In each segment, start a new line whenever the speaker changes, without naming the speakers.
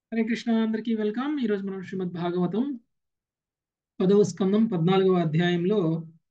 హరే కృష్ణ, అందరికీ వెల్కమ్. ఈరోజు మనం శ్రీమద్ భాగవతం 10వ స్కందం 14వ అధ్యాయంలో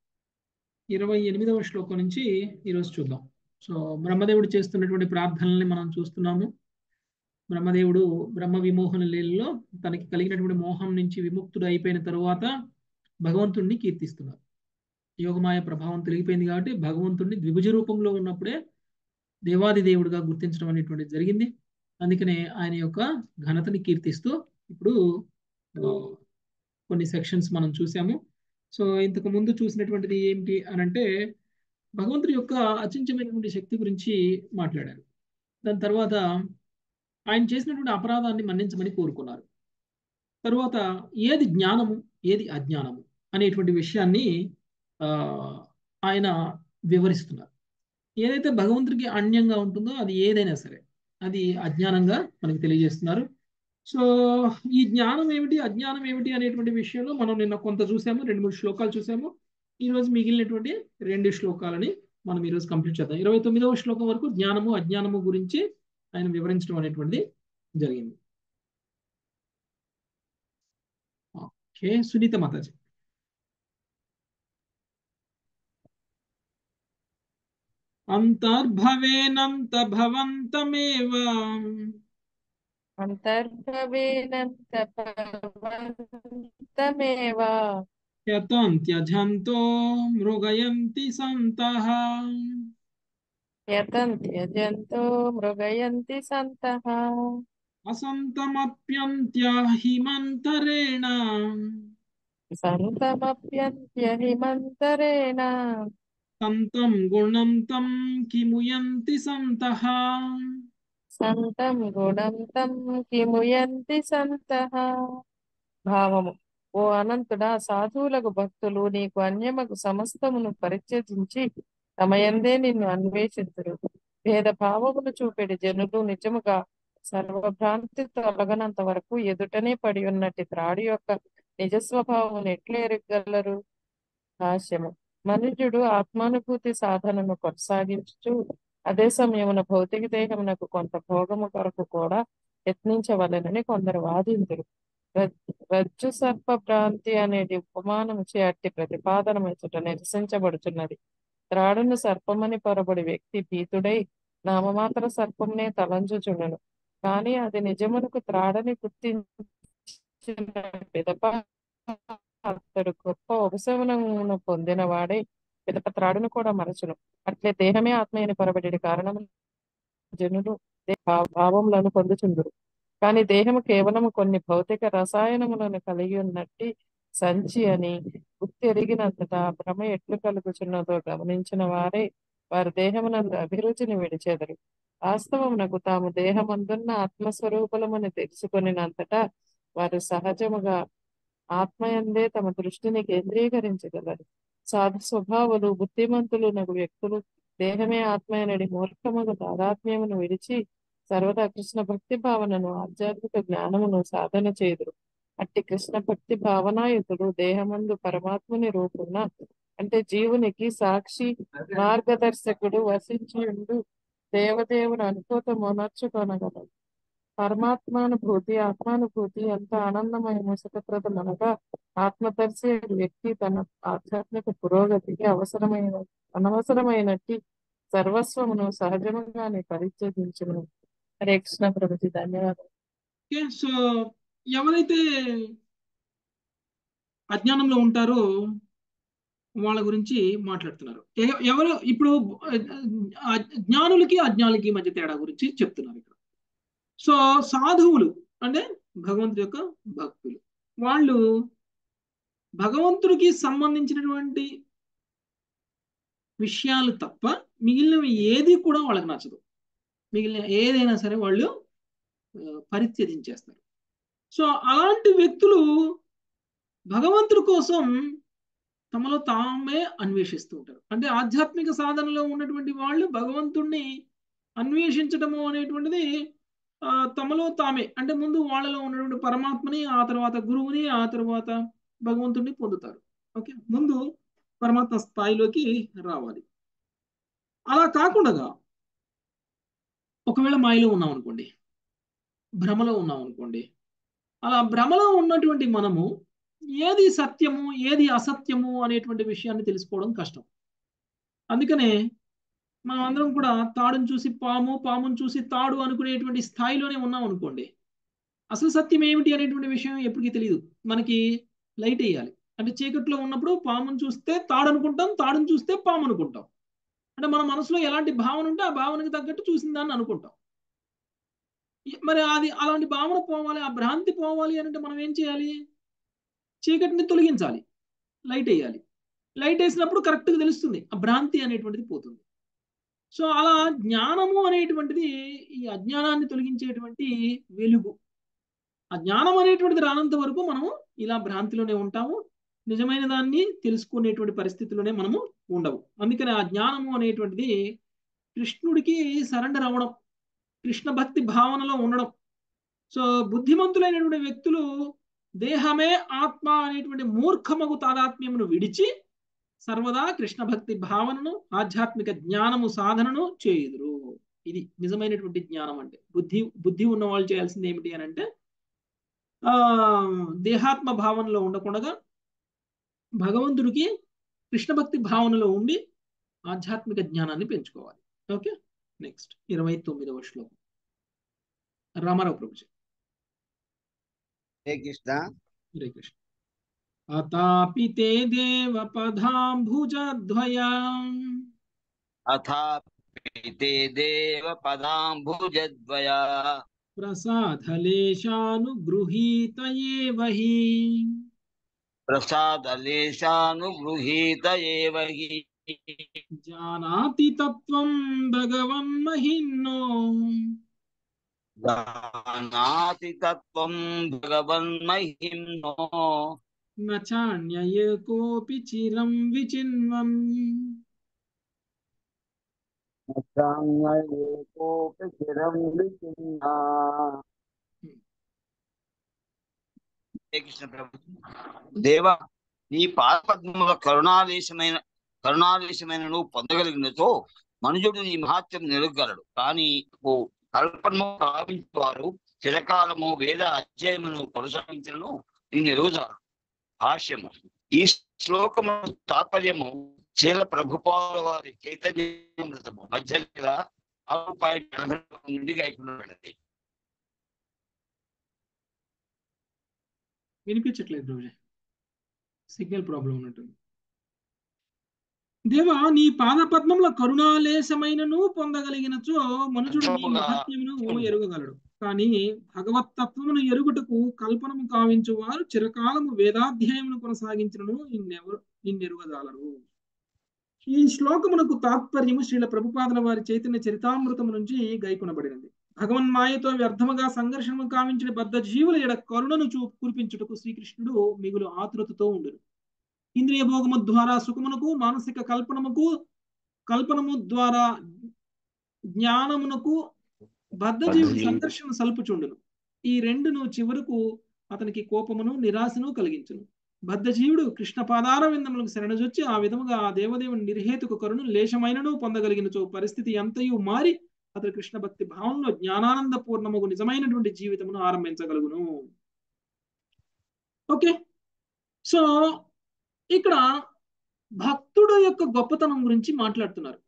28వ శ్లోకం నుంచి ఈరోజు చూద్దాం. సో బ్రహ్మదేవుడు చేస్తున్నటువంటి ప్రార్థనల్ని మనం చూస్తున్నాము. బ్రహ్మదేవుడు బ్రహ్మ విమోహన లీలలో తనకి కలిగినటువంటి మోహం నుంచి విముక్తుడు అయిపోయిన తరువాత భగవంతుణ్ణి కీర్తిస్తున్నారు. యోగమాయ ప్రభావం తొలగిపోయింది కాబట్టి భగవంతుణ్ణి ద్విభుజ రూపంలో ఉన్నప్పుడే దేవాది దేవుడిగా గుర్తించడం అనేటువంటిది జరిగింది. అందుకనే ఆయన యొక్క ఘనతని కీర్తిస్తూ ఇప్పుడు ఆ, కొన్ని సెక్షన్స్ మనం చూసాము. సో ఇంతకు ముందు చూసినటువంటిది ఏంటి అని అంటే భగవంతుడి యొక్క అచించమైనటువంటి శక్తి గురించి మాట్లాడారు. దాని తర్వాత ఆయన చేసినటువంటి అపరాధాన్ని మన్నించమని కోరుకున్నారు. తరువాత ఏది జ్ఞానము, ఏది అజ్ఞానము అనేటువంటి విషయాన్ని ఆ, ఆయన వివరిస్తున్నారు. ఏదైతే భగవంతుడికి అన్యంగా ఉంటుందో అది ఏదైనా సరే అది అజ్ఞానంగా మనకి తెలియజేస్తున్నారు. సో ఈ జ్ఞానం ఏమిటి, అజ్ఞానం ఏమిటి అనేటువంటి విషయంలో మనం నిన్న కొంత చూసాము, 2-3 శ్లోకాలు చూసాము. ఈరోజు మిగిలినటువంటి 2 శ్లోకాలని మనం ఈరోజు కంప్లీట్ చేద్దాం. 29వ శ్లోకం వరకు జ్ఞానము అజ్ఞానము గురించి ఆయన వివరించడం అనేటువంటిది జరిగింది. ఓకే, సునీత మాతాజీ. అంతర్భవేనంత భవంతమేవ
అంతర్భవేనంత భవంతమేవ
యతంత్యజంతో మృగయంతి సంతః
యతంత్యజంతో మృగయంతి సంతః
అసంతమప్యంత్య హిమంతరేణ
సంతమప్యంత్య హిమంతరేణ
సంతం గుణం తం కిముయంతి సంతః.
సంతం గుణం తం కిముయంతి సంతః. భావము: ఓ అనంతుడా, సాధువులకు భక్తులు నీకు అన్యమగు సమస్తమును పరిత్యజించి తమయందే నిన్ను అన్వేషింతురు. భేద భావమును చూపెడి జనులు నిజముగా సర్వభ్రాంతి తొలగనంత వరకు ఎదుటనే పడి ఉన్నట్టి త్రాడు యొక్క నిజ స్వభావం ఎట్లా ఎరగలరు? భాష్యము: మనుజుడు ఆత్మానుభూతి సాధనను కొనసాగించుచు అదే సమయమున భౌతిక దేహమునకు కొంత భోగము కొరకు కూడా యత్నించవలెనని కొందరు వాదింతురు. రజ్జు సర్ప భ్రాంతి అనేది ఉపమానము చే అట్టి ప్రతిపాదన ఎదుట నిరసించబడుచున్నది. త్రాడును సర్పమని పొరబడి వ్యక్తి భీతుడై నామమాత్ర సర్పంనే తలంచుచుండును. కానీ అది నిజమునకు త్రాడని గుర్తించిన పిదప అతడు గొప్ప ఉపశమనమును పొందిన వాడై పిదప త్రాడును కూడా మరచును. అట్లే దేహమే ఆత్మ అని పొరబడి కారణము జనులు భావములను పొందుచుందురు. కానీ దేహము కేవలము కొన్ని భౌతిక రసాయనములను కలిగి ఉన్నట్టి సంచి అని గుర్తెరిగినంతటా భ్రమ ఎట్లు కలుగుచున్నదో గమనించిన వారే వారి దేహమునందు అభిరుచిని విడిచెదరు. వాస్తవమునకు తాము దేహమందున్న ఆత్మస్వరూపములని తెలుసుకొనినంతటా వారు సహజముగా ఆత్మయందే తమ దృష్టిని కేంద్రీకరించగలరు. సాధు స్వభావులు బుద్ధిమంతులు నగు వ్యక్తులు దేహమే ఆత్మయనడి మూర్ఖమును తాదాత్మ్యమును విడిచి సర్వదా కృష్ణ భక్తి భావనను ఆధ్యాత్మిక జ్ఞానమును సాధన చేదురు. అట్టి కృష్ణ భక్తి భావనాయుతుడు దేహమందు పరమాత్ముని రూపున అంటే జీవునికి సాక్షి మార్గదర్శకుడు వసించియుండు దేవదేవుని అనుభూతమునర్చుకొనగలడు. పరమాత్మానుభూతి ఆత్మానుభూతి ఎంత ఆనందమయము సుఖప్రదమనగా ఆత్మదర్శి వ్యక్తి తన ఆధ్యాత్మిక పురోగతికి అనవసరమైనట్టి సర్వస్వమును సహజముగానే పరిత్యజించును. హరే కృష్ణ ప్రభుజీ, ధన్యవాదాలు.
ఓకే, సో ఎవరైతే అజ్ఞానంలో ఉంటారో వాళ్ళ గురించి మాట్లాడుతున్నారు. ఎవరు ఇప్పుడు జ్ఞానులకి అజ్ఞానులకి మధ్య తేడా గురించి చెప్తున్నారు ఇక్కడ. సో సాధువులు అంటే భగవంతుడి యొక్క భక్తులు, వాళ్ళు భగవంతుడికి సంబంధించినటువంటి విషయాలు తప్ప మిగిలినవి ఏది కూడా వాళ్ళకి నచ్చదు. మిగిలిన ఏదైనా సరే వాళ్ళు పరిత్యజించేస్తారు. సో అలాంటి వ్యక్తులు భగవంతుడి కోసం తమలో తామే అన్వేషిస్తూ ఉంటారు. అంటే ఆధ్యాత్మిక సాధనలో ఉన్నటువంటి వాళ్ళు భగవంతుణ్ణి అన్వేషించడము అనేటువంటిది తమలో తామే, అంటే ముందు వాళ్ళలో ఉన్నటువంటి పరమాత్మని, ఆ తర్వాత గురువుని, ఆ తర్వాత భగవంతుణ్ణి పొందుతారు. ఓకే, ముందు పరమాత్మ స్థాయిలోకి రావాలి. అలా కాకుండా ఒకవేళ మాయలో ఉన్నాం అనుకోండి, భ్రమలో ఉన్నాం అనుకోండి. అలా భ్రమలో ఉన్నటువంటి మనము ఏది సత్యము ఏది అసత్యము అనేటువంటి విషయాన్ని తెలుసుకోవడం కష్టం. అందుకనే మనం అందరం కూడా తాడును చూసి పాము, పామును చూసి తాడు అనుకునేటువంటి స్థాయిలోనే ఉన్నాం అనుకోండి. అసలు సత్యం ఏమిటి అనేటువంటి విషయం ఎప్పటికీ తెలియదు. మనకి లైట్ వేయాలి. అంటే చీకట్లో ఉన్నప్పుడు పామును చూస్తే తాడు అనుకుంటాం, తాడును చూస్తే పాము అనుకుంటాం. అంటే మన మనసులో ఎలాంటి భావన ఉంటే ఆ భావనకి తగ్గట్టు చూసిన దాన్ని అనుకుంటాం. మరి అది అలాంటి భావన పోవాలి, ఆ భ్రాంతి పోవాలి అంటే మనం ఏం చేయాలి? చీకటిని తొలగించాలి, లైట్ వేయాలి. లైట్ వేసినప్పుడు కరెక్ట్గా తెలుస్తుంది, ఆ భ్రాంతి అనేటువంటిది పోతుంది. సో అలా జ్ఞానము అనేటువంటిది ఈ అజ్ఞానాన్ని తొలగించేటువంటి వెలుగు. ఆ జ్ఞానం అనేటువంటిది రానంత వరకు మనము ఇలా భ్రాంతిలోనే ఉంటాము. నిజమైన దాన్ని తెలుసుకునేటువంటి పరిస్థితిలోనే మనము ఉండవు. అందుకని ఆ జ్ఞానము అనేటువంటిది కృష్ణుడికి సరెండర్ అవ్వడం, కృష్ణ భక్తి భావనలో ఉండడం. సో బుద్ధిమంతులైనటువంటి వ్యక్తులు దేహమే ఆత్మ అనేటువంటి మూర్ఖమగు తాదాత్మ్యమును విడిచి సర్వదా కృష్ణ భక్తి భావనను, ఆధ్యాత్మిక జ్ఞానము సాధనను చేయుదురు. ఇది నిజమైనటువంటి జ్ఞానం అంటే. బుద్ధి ఉన్న వాళ్ళు చేయాల్సింది ఏమిటి అని అంటే ఆ దేహాత్మ భావనలో ఉండకుండా భగవంతుడికి కృష్ణ భక్తి భావనలో ఉండి ఆధ్యాత్మిక జ్ఞానాన్ని పెంచుకోవాలి. ఓకే, నెక్స్ట్ 29వ శ్లోకం రామారావు ప్రభుజీ.
హరే కృష్ణ.
హరే కృష్ణ. అతాపి తే దేవ పదాంభుజద్వయం
అథాపి తే దేవ పదాంబుజద్వయా
ప్రసాదలేశానుగృహీత ఏవ హి
ప్రసాదలేశానుగృహీత ఏవ హి
జానాతి తత్వం భగవన్మహిమ్నో
జానాతి తత్వం భగవన్మహిమ్నో
నాన్యయేకోపి చిరం విచిన్వం.
ఏకోపి చిరం విచిన్నా. హరే కృష్ణ ప్రభు. దేవా, నీ పాదపద్మముల కరుణాదేశమైన నువ్వు పొందగలిగినతో మనుజుడు నీ మహాత్యం నిలగలడు. కానీ ఓ కల్పనము భావించేవారు చిరకాలము వేద అధ్యయమును కొనసాగించను నిన్ను ఎరుగుతారు. భాష్యము. ఈ శ్లోకము తాత్పర్యము శ్రీల ప్రభుపాదుల వారి చైతన్యామృతము మధ్యగా 6.80 నుండి గాయకున్నది.
వినిపించట్లేదు ప్రభుజీ, సిగ్నల్ ప్రాబ్లం ఉన్నట్టుంది. దేవా, నీ పాదపద్మముల కరుణాలేశమైనను పొందగలిగినచో మనుషుడు నీ మహత్యమును ఎరుగగలడు. కానీ భగవత్తత్వమును ఎరుగుటకు కల్పనము కావించు వారు చిరకాలము వేదాధ్యాయమును కొనసాగించను నిన్నెరుగగలరు. ఈ శ్లోకమునకు తాత్పర్యము శ్రీల ప్రభుపాదుల వారి చైతన్య చరితామృతము నుంచి గైకొనబడినది. భగవన్మాయతో వ్యర్థముగా సంఘర్షణము కావించిన బద్ధ జీవుల ఎడ కరుణను కురిపించుటకు శ్రీకృష్ణుడు మిగులు ఆతురతతో ఉండును. ఇంద్రియ భోగము ద్వారా సుఖమునకు, మానసిక కల్పనము ద్వారా జ్ఞానమునకు బద్ధ జీవుడు సంఘర్షణ సల్పుచుండును. ఈ రెండును చివరకు అతనికి కోపమును, నిరాశను కలిగించును. బద్ధ జీవుడు కృష్ణ పాదార విందములకు శరణజొచ్చి ఆ విధముగా ఆ దేవదేవుని నిర్హేతుక కరుణ లేశమైనను పొందగలిగినచో పరిస్థితి ఎంతయు మారి అతడు కృష్ణ భక్తి భావంలో జ్ఞానానంద పూర్ణముకు నిజమైనటువంటి జీవితమును ఆరంభించగలుగును. ఓకే, సో ఇక్కడ భక్తుడు యొక్క గొప్పతనం గురించి మాట్లాడుతున్నారు.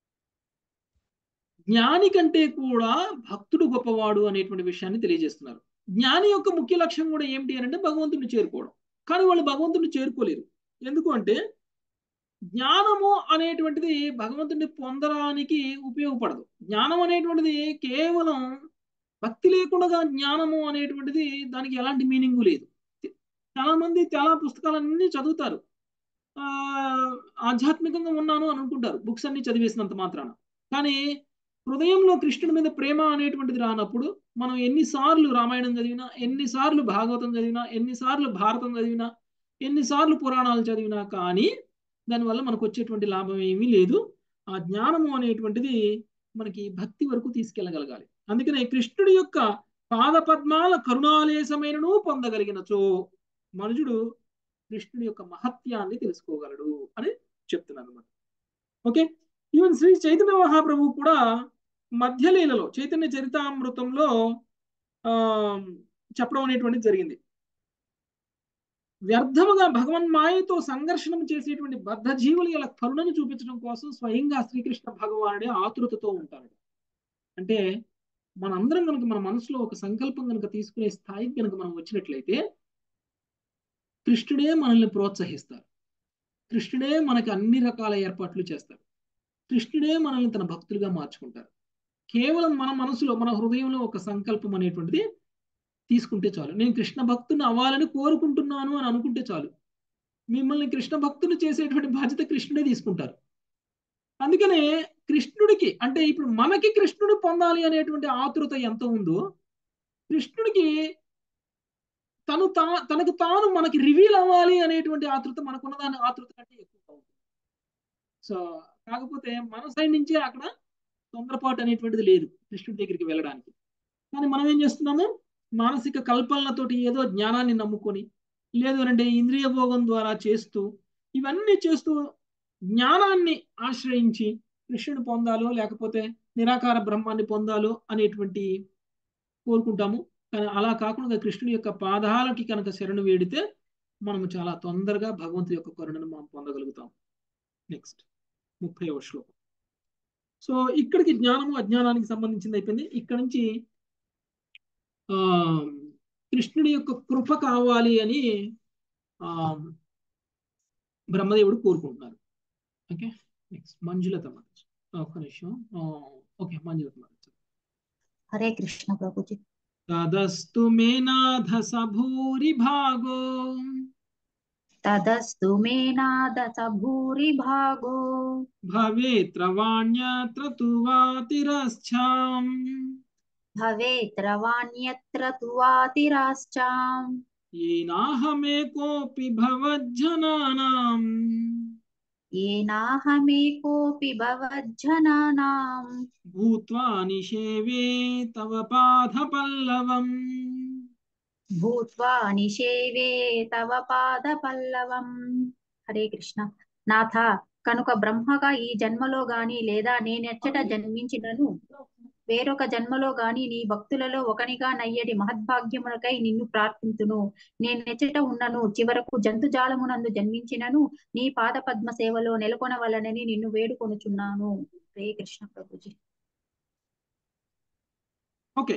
జ్ఞాని కంటే కూడా భక్తుడు గొప్పవాడు అనేటువంటి విషయాన్ని తెలియజేస్తున్నారు. జ్ఞాని యొక్క ముఖ్య లక్ష్యం కూడా ఏమిటి అని అంటే భగవంతుడిని చేరుకోవడం. కానీ వాళ్ళు భగవంతుడిని చేరుకోలేరు. ఎందుకు అంటే జ్ఞానము అనేటువంటిది భగవంతుడిని పొందడానికి ఉపయోగపడదు. జ్ఞానం అనేటువంటిది కేవలం భక్తి లేకుండా జ్ఞానము అనేటువంటిది దానికి ఎలాంటి మీనింగు లేదు. చాలా మంది చాలా పుస్తకాలన్నీ చదువుతారు, ఆధ్యాత్మికంగా ఉన్నాను అని అనుకుంటారు బుక్స్ అన్ని చదివేసినంత మాత్రాన. కానీ హృదయంలో కృష్ణుడి మీద ప్రేమ అనేటువంటిది రానప్పుడు మనం ఎన్నిసార్లు రామాయణం చదివినా, ఎన్నిసార్లు భాగవతం చదివినా, ఎన్నిసార్లు భారతం చదివినా, ఎన్నిసార్లు పురాణాలు చదివినా కానీ దానివల్ల మనకు వచ్చేటువంటి లాభం ఏమీ లేదు. ఆ జ్ఞానము అనేటువంటిది మనకి భక్తి వరకు తీసుకెళ్ళగలగాలి. అందుకనే కృష్ణుడి యొక్క పాదపద్మాల కరుణాలేశమైనను పొందగలిగినచో మనుషుడు కృష్ణుడి యొక్క మహత్యాన్ని తెలుసుకోగలడు అని చెప్తున్నారు అన్నమాట. ఓకే, ఈవెన్ శ్రీ చైతన్య మహాప్రభు కూడా మధ్యలీలలో చైతన్య చరితామృతంలో ఆ చెప్పడం అనేటువంటిది జరిగింది. వ్యర్థముగా భగవన్మాయతో సంఘర్షణం చేసేటువంటి బద్ధ జీవులు ఇలా కరుణను చూపించడం కోసం స్వయంగా శ్రీకృష్ణ భగవానుడే ఆతురతతో ఉంటాడు. అంటే మనందరం కనుక మన మనసులో ఒక సంకల్పం కనుక తీసుకునే స్థాయికి కనుక మనం వచ్చినట్లయితే కృష్ణుడే మనల్ని ప్రోత్సహిస్తారు. కృష్ణుడే మనకి అన్ని రకాల ఏర్పాట్లు చేస్తారు. కృష్ణుడే మనల్ని తన భక్తులుగా మార్చుకుంటారు. కేవలం మన మనసులో మన హృదయంలో ఒక సంకల్పం అనేటువంటిది తీసుకుంటే చాలు. నేను కృష్ణ భక్తుని అవ్వాలని కోరుకుంటున్నాను అని అనుకుంటే చాలు. మిమ్మల్ని కృష్ణ భక్తులు చేసేటువంటి బాధ్యత కృష్ణుడే తీసుకుంటారు. అందుకనే కృష్ణుడికి అంటే ఇప్పుడు మనకి కృష్ణుడు పొందాలి అనేటువంటి ఆతురత ఎంత ఉందో కృష్ణుడికి తనకు తాను మనకి రివీల్ అవ్వాలి అనేటువంటి ఆతృత మనకున్న దాని ఆతృత కంటే ఎక్కువ ఉంటుంది. సో కాకపోతే మన సైడ్ నుంచే అక్కడ తొందరపాటు అనేటువంటిది లేదు కృష్ణుడి దగ్గరికి వెళ్ళడానికి. కానీ మనం ఏం చేస్తున్నాము, మానసిక కల్పనలతోటి ఏదో జ్ఞానాన్ని నమ్ముకొని లేదు అంటే ఇంద్రియ భోగం ద్వారా చేస్తూ ఇవన్నీ చేస్తూ జ్ఞానాన్ని ఆశ్రయించి కృష్ణుని పొందాలో లేకపోతే నిరాకార బ్రహ్మాన్ని పొందాలో అనేటువంటి కోరుకుంటాము. కానీ అలా కాకుండా కృష్ణుడి యొక్క పాదాలకి కనుక శరణు వేడితే మనము చాలా తొందరగా భగవంతుడి యొక్క కరుణను మనం పొందగలుగుతాం. నెక్స్ట్ 30వ శ్లోకం. సో ఇక్కడికి జ్ఞానము అజ్ఞానానికి సంబంధించింది అయిపోయింది. ఇక్కడ నుంచి ఆ కృష్ణుడి యొక్క కృప కావాలి అని బ్రహ్మదేవుడు కోరుకుంటున్నారు. ఓకే నెక్స్ట్ మంజులత మాత ఒక్క నిమిషం. ఓకే మంజులత మాత.
హరే కృష్ణ ప్రభుజీ.
తదస్తు మే నాథ సభూరి భాగో
తదస్తు మే నాథ సభూరి భాగో
భవేత్ర వాణ్యత్ర తు వాతిరశ్చాం
భవేత్ర వాణ్యత్ర తు వాతిరాశ్చాం
ఏనాహమేకోపి భవజ్జనానాం
ఏనాహమేకోపి భవజ్జనానాం
భూత్వా నిషేవే తవ పాదపల్లవం.
భూత్వా నిషేవే తవ పాద పల్లవం. హరే కృష్ణ. నాథ, కనుక బ్రహ్మగా ఈ జన్మలో గాని లేదా నేనెచ్చట జన్మించినను వేరొక జన్మలో గాని నీ భక్తులలో ఒకనిగా నయ్యడి మహద్భాగ్యమునకై నిన్ను ప్రార్థింతును. నేనెచ్చట ఉన్నను చివరకు జంతుజాలమునందు జన్మించినను నీ పాద పద్మ సేవలో నెలకొనవలనని నిన్ను వేడుకొనుచున్నాను. హరే కృష్ణ ప్రభుజీ.
ఓకే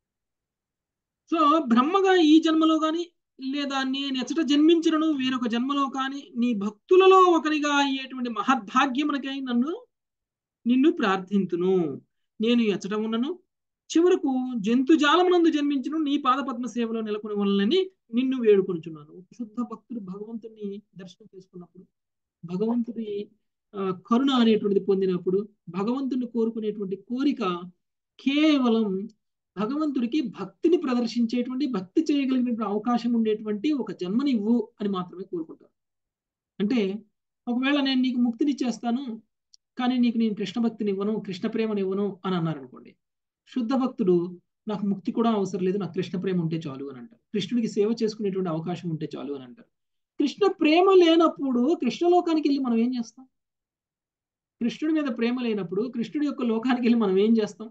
సో బ్రహ్మగా ఈ జన్మలో కానీ లేదా నేను ఎచ్చట జన్మించినను వేరొక జన్మలో కానీ నీ భక్తులలో ఒకరిగా అయ్యేటువంటి మహద్భాగ్యమునకై నిన్ను ప్రార్థింతును. నేను ఎచ్చట ఉన్నను చివరకు జంతుజాలమునందు జన్మించను నీ పాదపద్మ సేవలో నెలకొని వలనని నిన్ను వేడుకొనుచున్నాను. శుద్ధ భక్తుడు భగవంతుని దర్శనం చేసుకున్నప్పుడు భగవంతుడి కరుణ అనేటువంటిది పొందినప్పుడు భగవంతుని కోరుకునేటువంటి కోరిక కేవలం భగవంతుడికి భక్తిని ప్రదర్శించేటువంటి భక్తి చేయగలిగినటువంటి అవకాశం ఉండేటువంటి ఒక జన్మని ఇవ్వు అని మాత్రమే కోరుకుంటారు. అంటే ఒకవేళ నేను నీకు ముక్తినిచ్చేస్తాను కానీ నీకు నేను కృష్ణ భక్తిని ఇవ్వను కృష్ణ ప్రేమని ఇవ్వను అని అన్నారు అనుకోండి, శుద్ధ భక్తుడు నాకు ముక్తి కూడా అవసరం లేదు నాకు కృష్ణ ప్రేమ ఉంటే చాలు అని అంటారు. కృష్ణుడికి సేవ చేసుకునేటువంటి అవకాశం ఉంటే చాలు అని అంటారు. కృష్ణ ప్రేమ లేనప్పుడు కృష్ణలోకానికి వెళ్ళి మనం ఏం చేస్తాం? కృష్ణుడి మీద ప్రేమ లేనప్పుడు కృష్ణుడి యొక్క లోకానికి వెళ్ళి మనం ఏం చేస్తాం?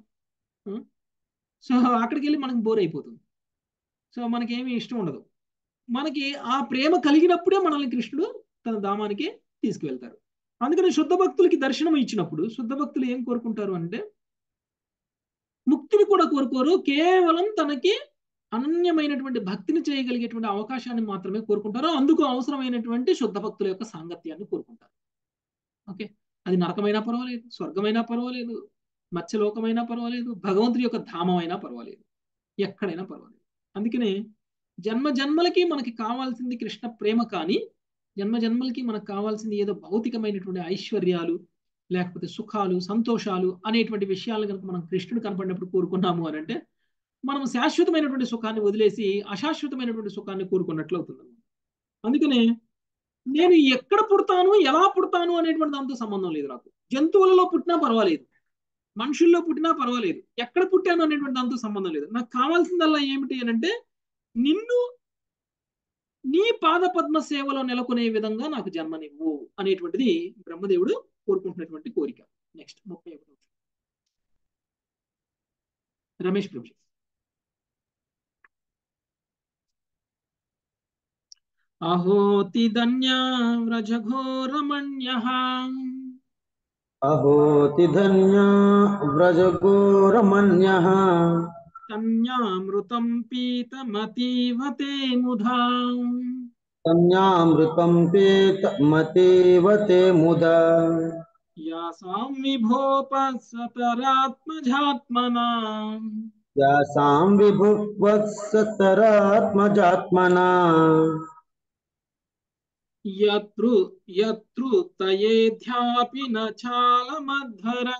సో అక్కడికి వెళ్ళి మనకు బోర్ అయిపోతుంది. సో మనకేమీ ఇష్టం ఉండదు. మనకి ఆ ప్రేమ కలిగినప్పుడే మనల్ని కృష్ణుడు తన ధామానికి తీసుకువెళ్తారు. అందుకని శుద్ధ భక్తులకి దర్శనం ఇచ్చినప్పుడు శుద్ధ భక్తులు ఏం కోరుకుంటారు అంటే ముక్తిని కూడా కోరుకోరు, కేవలం తనకి అనన్యమైనటువంటి భక్తిని చేయగలిగేటువంటి అవకాశాన్ని మాత్రమే కోరుకుంటారు. అందుకు అవసరమైనటువంటి శుద్ధ భక్తుల యొక్క సాంగత్యాన్ని కోరుకుంటారు. ఓకే అది నరకమైనా పర్వాలేదు, స్వర్గమైనా పర్వాలేదు, మత్స్యలోకమైనా పర్వాలేదు, భగవంతుడి యొక్క ధామమైనా పర్వాలేదు, ఎక్కడైనా పర్వాలేదు. అందుకనే జన్మ జన్మలకి మనకి కావాల్సింది కృష్ణ ప్రేమ. కానీ జన్మ జన్మలకి మనకు కావాల్సింది ఏదో భౌతికమైనటువంటి ఐశ్వర్యాలు లేకపోతే సుఖాలు సంతోషాలు అనేటువంటి విషయాలను కనుక మనం కృష్ణుడు కనపడినప్పుడు కోరుకున్నాము అని అంటే మనం శాశ్వతమైనటువంటి సుఖాన్ని వదిలేసి అశాశ్వతమైనటువంటి సుఖాన్ని కోరుకున్నట్లు అవుతుంది. అందుకనే నేను ఎక్కడ పుడతాను ఎలా పుడతాను అనేటువంటి దాంతో సంబంధం లేదు నాకు. జంతువులలో పుట్టినా పర్వాలేదు, మనుషుల్లో పుట్టినా పర్వాలేదు, ఎక్కడ పుట్టాను అనేటువంటి దాంతో సంబంధం లేదు. నాకు కావాల్సిందల్లా ఏమిటి అని అంటే నిన్ను నీ పాద పద్మ సేవలో నెలకొనే విధంగా నాకు జన్మనివ్వు అనేటువంటిది బ్రహ్మదేవుడు కోరుకుంటున్నటువంటి కోరిక. నెక్స్ట్ 31 రమేష్ ప్రభు. అహోతిధన్యా వ్రజఘోరమణ్యః
అహోతిధన్యా వ్రజగోరమన్యః
కన్యామృతం పీతమతీవ తే ముధా
కన్యామృతం పేత మతేవ తే ముదా
యాసాం విభోప సతరాత్మజాత్మనా
యాసాం విభువత్సతరాత్మజాత్మనా
యతృప్తయేధ్యాపి న చాలమధ్వరం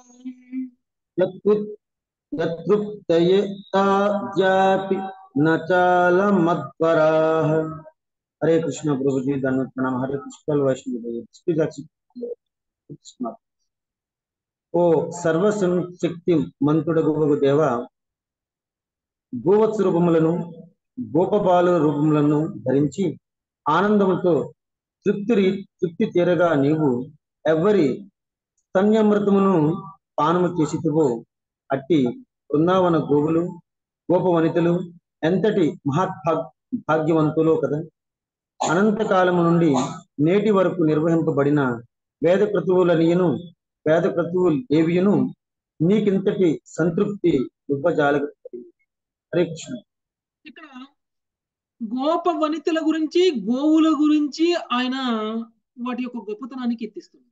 యతృప్తయే తాద్యాపి నచాలమద్వరాః. హరే కృష్ణ ప్రభుజీ ధన్యవాద ప్రణామ. హరే కృష్ణ వైష్ణవ కృష్ణ. ఓ సర్వశక్తి మంతుడగు దేవ, గోవత్స రూపములను గోపబాలు రూపములను ధరించి ఆనందముతో తృప్తి తీరగా నీవు ఎవరి స్తన్యామృతమును పానము చేసితివో అట్టి బృందావన గోవులు గోప వనితలు ఎంతటి భాగ్యవంతులో కదా. అనంతకాలము నుండి నేటి వరకు నిర్వహింపబడిన వేద క్రతువులనియను వేద క్రతువులు ఏవియును నీకింతటి సంతృప్తి ఇవ్వజాలగు. హరే కృష్ణ.
ఇక్కడ గోప వనితల గురించి గోవుల గురించి ఆయన వాటి యొక్క గొప్పతనానికి ఎత్తిస్తుంది.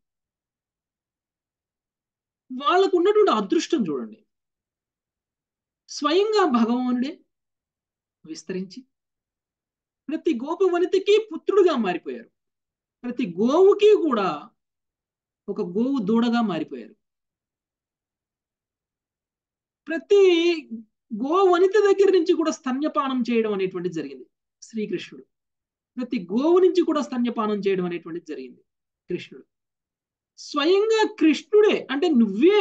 వాళ్ళకు ఉన్నటువంటి అదృష్టం చూడండి, స్వయంగా భగవానుడే విస్తరించి ప్రతి గోప వనితకి పుత్రుడుగా మారిపోయారు. ప్రతి గోవుకి కూడా ఒక గోవు దూడగా మారిపోయారు. ప్రతి గో వనిత దగ్గర నుంచి కూడా స్తన్యపానం చేయడం అనేటువంటిది జరిగింది శ్రీకృష్ణుడు. ప్రతి గోవు నుంచి కూడా స్తన్యపానం చేయడం అనేటువంటిది జరిగింది కృష్ణుడు. స్వయంగా కృష్ణుడే, అంటే నువ్వే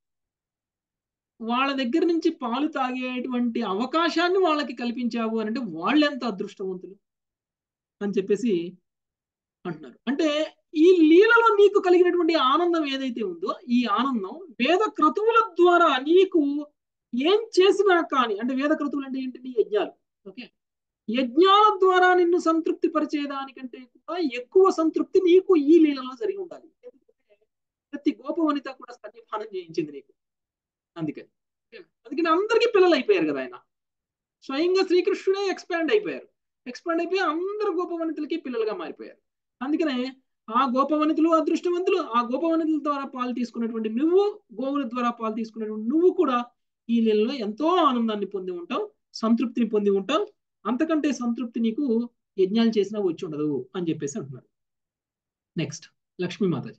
వాళ్ళ దగ్గర నుంచి పాలు తాగేటువంటి అవకాశాన్ని వాళ్ళకి కల్పించావు అని అంటే వాళ్ళు ఎంత అదృష్టవంతులు అని చెప్పేసి అంటున్నారు. అంటే ఈ లీలలో నీకు కలిగినటువంటి ఆనందం ఏదైతే ఉందో, ఈ ఆనందం వేద క్రతువుల ద్వారా నీకు ఏం చేసినా కానీ, అంటే వేద క్రతువులు అంటే ఏంటి? యజ్ఞాలు. ఓకే, యజ్ఞాల ద్వారా నిన్ను సంతృప్తి పరిచేదానికంటే కూడా ఎక్కువ సంతృప్తి నీకు ఈ లీలలో జరిగి ఉండాలి. ఎందుకంటే ప్రతి గోప వనిత కూడా స్తన్యపానం చేయించింది నీకు. అందుకని అందరికీ పిల్లలు అయిపోయారు కదా. ఆయన స్వయంగా శ్రీకృష్ణుడే ఎక్స్పాండ్ అయిపోయి అందరు గోపవనితులకి పిల్లలుగా మారిపోయారు. అందుకనే ఆ గోపవనితులు అదృష్టవంతులు. ఆ గోపవనితుల ద్వారా పాలు తీసుకున్నటువంటి నువ్వు, గోవుల ద్వారా పాలు తీసుకున్నటువంటి నువ్వు కూడా ఈ లీలలో ఎంతో ఆనందాన్ని పొంది ఉంటావు, సంతృప్తిని పొంది ఉంటావు. అంతకంటే సంతృప్తి నీకు యజ్ఞాలు చేసినా వచ్చి ఉండదు అని చెప్పేసి అంటున్నారు. నెక్స్ట్ లక్ష్మీ మాతాజీ.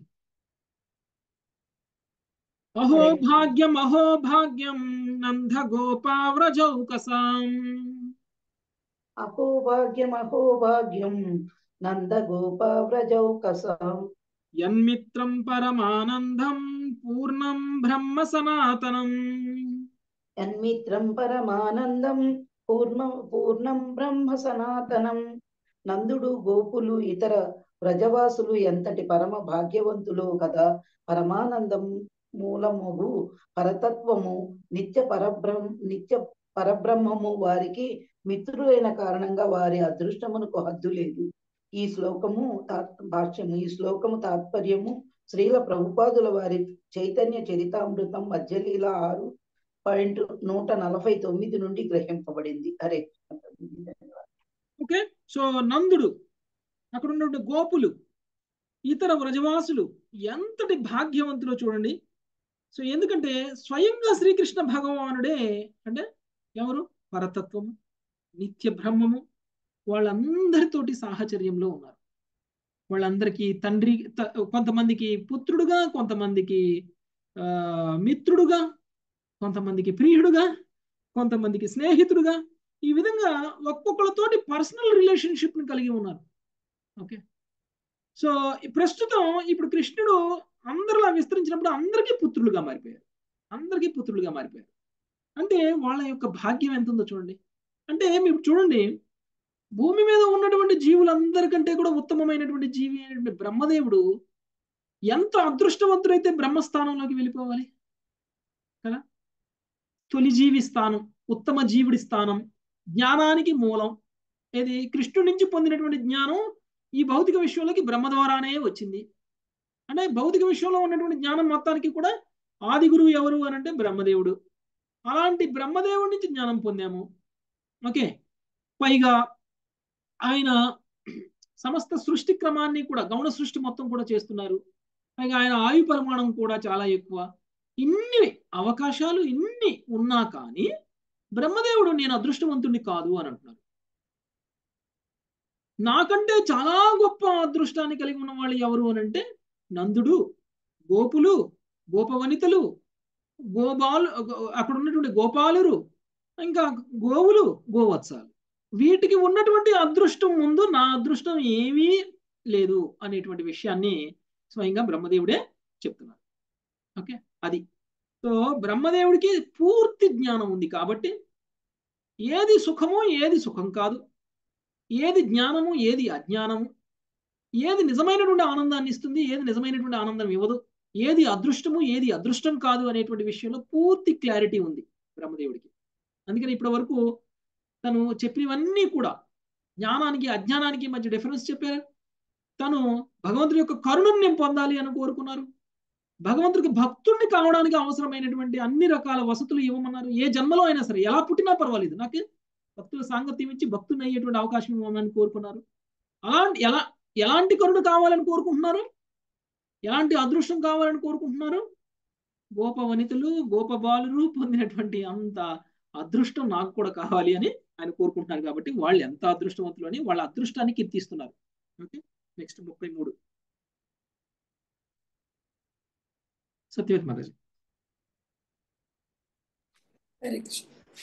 అహోభాగ్యం అహోభాగ్యం నంద గోపావ్రజౌకసాం
అహోభాగ్యం అహోభాగ్యం నందగోపవ్రజౌకసాం
యన్మిత్రం పరమానందం పూర్ణం బ్రహ్మ సనాతనం
యన్మిత్రం పరమానందం పూర్ణం బ్రహ్మ సనాతనం. నందుడు, గోపులు, ఇతర వ్రజవాసులు ఎంతటి పరమ భాగ్యవంతులు కదా. పరమానందం మూలముగు పరతత్వము నిత్య పరబ్రహ్మము వారికి మిత్రులైన కారణంగా వారి అదృష్టమునకు హద్దు లేదు. ఈ శ్లోకము భాష్యము. ఈ శ్లోకము తాత్పర్యము శ్రీల ప్రభుపాదుల వారి చైతన్య చరితామృతం మధ్యలీల 6.149 నుండి గ్రహింపబడింది. హరే.
ఓకే, సో నందుడు, అక్కడ ఉన్నటువంటి గోపులు, ఇతర వ్రజవాసులు ఎంతటి భాగ్యవంతులో చూడండి. సో ఎందుకంటే స్వయంగా శ్రీకృష్ణ భగవానుడే, అంటే ఎవరు? పరతత్వము, నిత్య బ్రహ్మము, వాళ్ళందరితోటి సాహచర్యంలో ఉన్నారు. వాళ్ళందరికీ తండ్రి, కొంతమందికి పుత్రుడుగా, కొంతమందికి మిత్రుడుగా, కొంతమందికి ప్రియుడుగా, కొంతమందికి స్నేహితుడుగా, ఈ విధంగా ఒక్కొక్కరితోటి పర్సనల్ రిలేషన్షిప్ ని కలిగి ఉన్నారు. ఓకే, సో ప్రస్తుతం ఇప్పుడు కృష్ణుడు అందరిలా విస్తరించినప్పుడు అందరికీ పుత్రులుగా మారిపోయారు. అంటే వాళ్ళ యొక్క భాగ్యం ఎంత ఉందో చూడండి. అంటే మీరు చూడండి, భూమి మీద ఉన్నటువంటి జీవులందరికంటే కూడా ఉత్తమమైనటువంటి జీవి అయినటువంటి బ్రహ్మదేవుడు ఎంత అదృష్టవంతుడైతే బ్రహ్మస్థానంలోకి వెళ్ళిపోవాలి కదా. తొలి జీవి స్థానం, ఉత్తమ జీవుడి స్థానం, జ్ఞానానికి మూలం. ఇది కృష్ణుడి నుంచి పొందినటువంటి జ్ఞానం ఈ భౌతిక విశ్వంలోకి బ్రహ్మ ద్వారానే వచ్చింది. అంటే భౌతిక విశ్వంలో ఉన్నటువంటి జ్ఞానం మొత్తానికి కూడా ఆది గురువు ఎవరు అని అంటే బ్రహ్మదేవుడు. అలాంటి బ్రహ్మదేవుడి నుంచి జ్ఞానం పొందాము. ఓకే, పైగా ఆయన సమస్త సృష్టి క్రమాన్ని కూడా, గౌణ సృష్టి మొత్తం కూడా చేస్తున్నారు. పైగా ఆయన ఆయు పరిమాణం కూడా చాలా ఎక్కువ. ఇన్ని అవకాశాలు ఇన్ని ఉన్నా కానీ బ్రహ్మదేవుడు నేను అదృష్టవంతుడిని కాదు అని అంటున్నారు. నాకంటే చాలా గొప్ప అదృష్టాన్ని కలిగి ఉన్న వాళ్ళు ఎవరు అని అంటే నందుడు, గోపులు, గోపవనితలు, అక్కడ ఉన్నటువంటి గోపాలురు, ఇంకా గోవులు, గోవత్సాలు, వీటికి ఉన్నటువంటి అదృష్టం ముందు నా అదృష్టం ఏమీ లేదు అనేటువంటి విషయాన్ని స్వయంగా బ్రహ్మదేవుడే చెప్తున్నారు. ఓకే, అది. సో బ్రహ్మదేవుడికి పూర్తి జ్ఞానం ఉంది కాబట్టి ఏది సుఖమో ఏది సుఖం కాదు, ఏది జ్ఞానము ఏది అజ్ఞానము, ఏది నిజమైనటువంటి ఆనందాన్ని ఇస్తుంది ఏది నిజమైనటువంటి ఆనందం ఇవ్వదు, ఏది అదృష్టము ఏది అదృష్టం కాదు అనేటువంటి విషయంలో పూర్తి క్లారిటీ ఉంది బ్రహ్మదేవుడికి. అందుకని ఇప్పటి వరకు తను చెప్పినవన్నీ కూడా జ్ఞానానికి అజ్ఞానానికి మధ్య డిఫరెన్స్ చెప్పారు. తను భగవంతుడి యొక్క కరుణను నేను పొందాలి అని కోరుకున్నారు. భగవంతుడికి భక్తుడిని కావడానికి అవసరమైనటువంటి అన్ని రకాల వసతులు ఇవ్వమన్నారు. ఏ జన్మలో అయినా సరే, ఎలా పుట్టినా పర్వాలేదు, నాకు భక్తుల సాంగత్యం ఇచ్చి భక్తుని అయ్యేటువంటి అవకాశం ఇవ్వమని కోరుకున్నారు. ఎలాంటి కరుణ కావాలని కోరుకుంటున్నారు, ఎలాంటి అదృష్టం కావాలని కోరుకుంటున్నారు? గోపవనితులు, గోపబాలురు పొందినటువంటి అంత అదృష్టం నాకు కూడా కావాలి అని ఆయన కోరుకుంటున్నారు. కాబట్టి వాళ్ళు ఎంత అదృష్టవంతులు అని వాళ్ళ అదృష్టాన్ని కీర్తిస్తున్నారు. Okay, next 33 Satyavati Maharaj.
హరే కృష్ణ.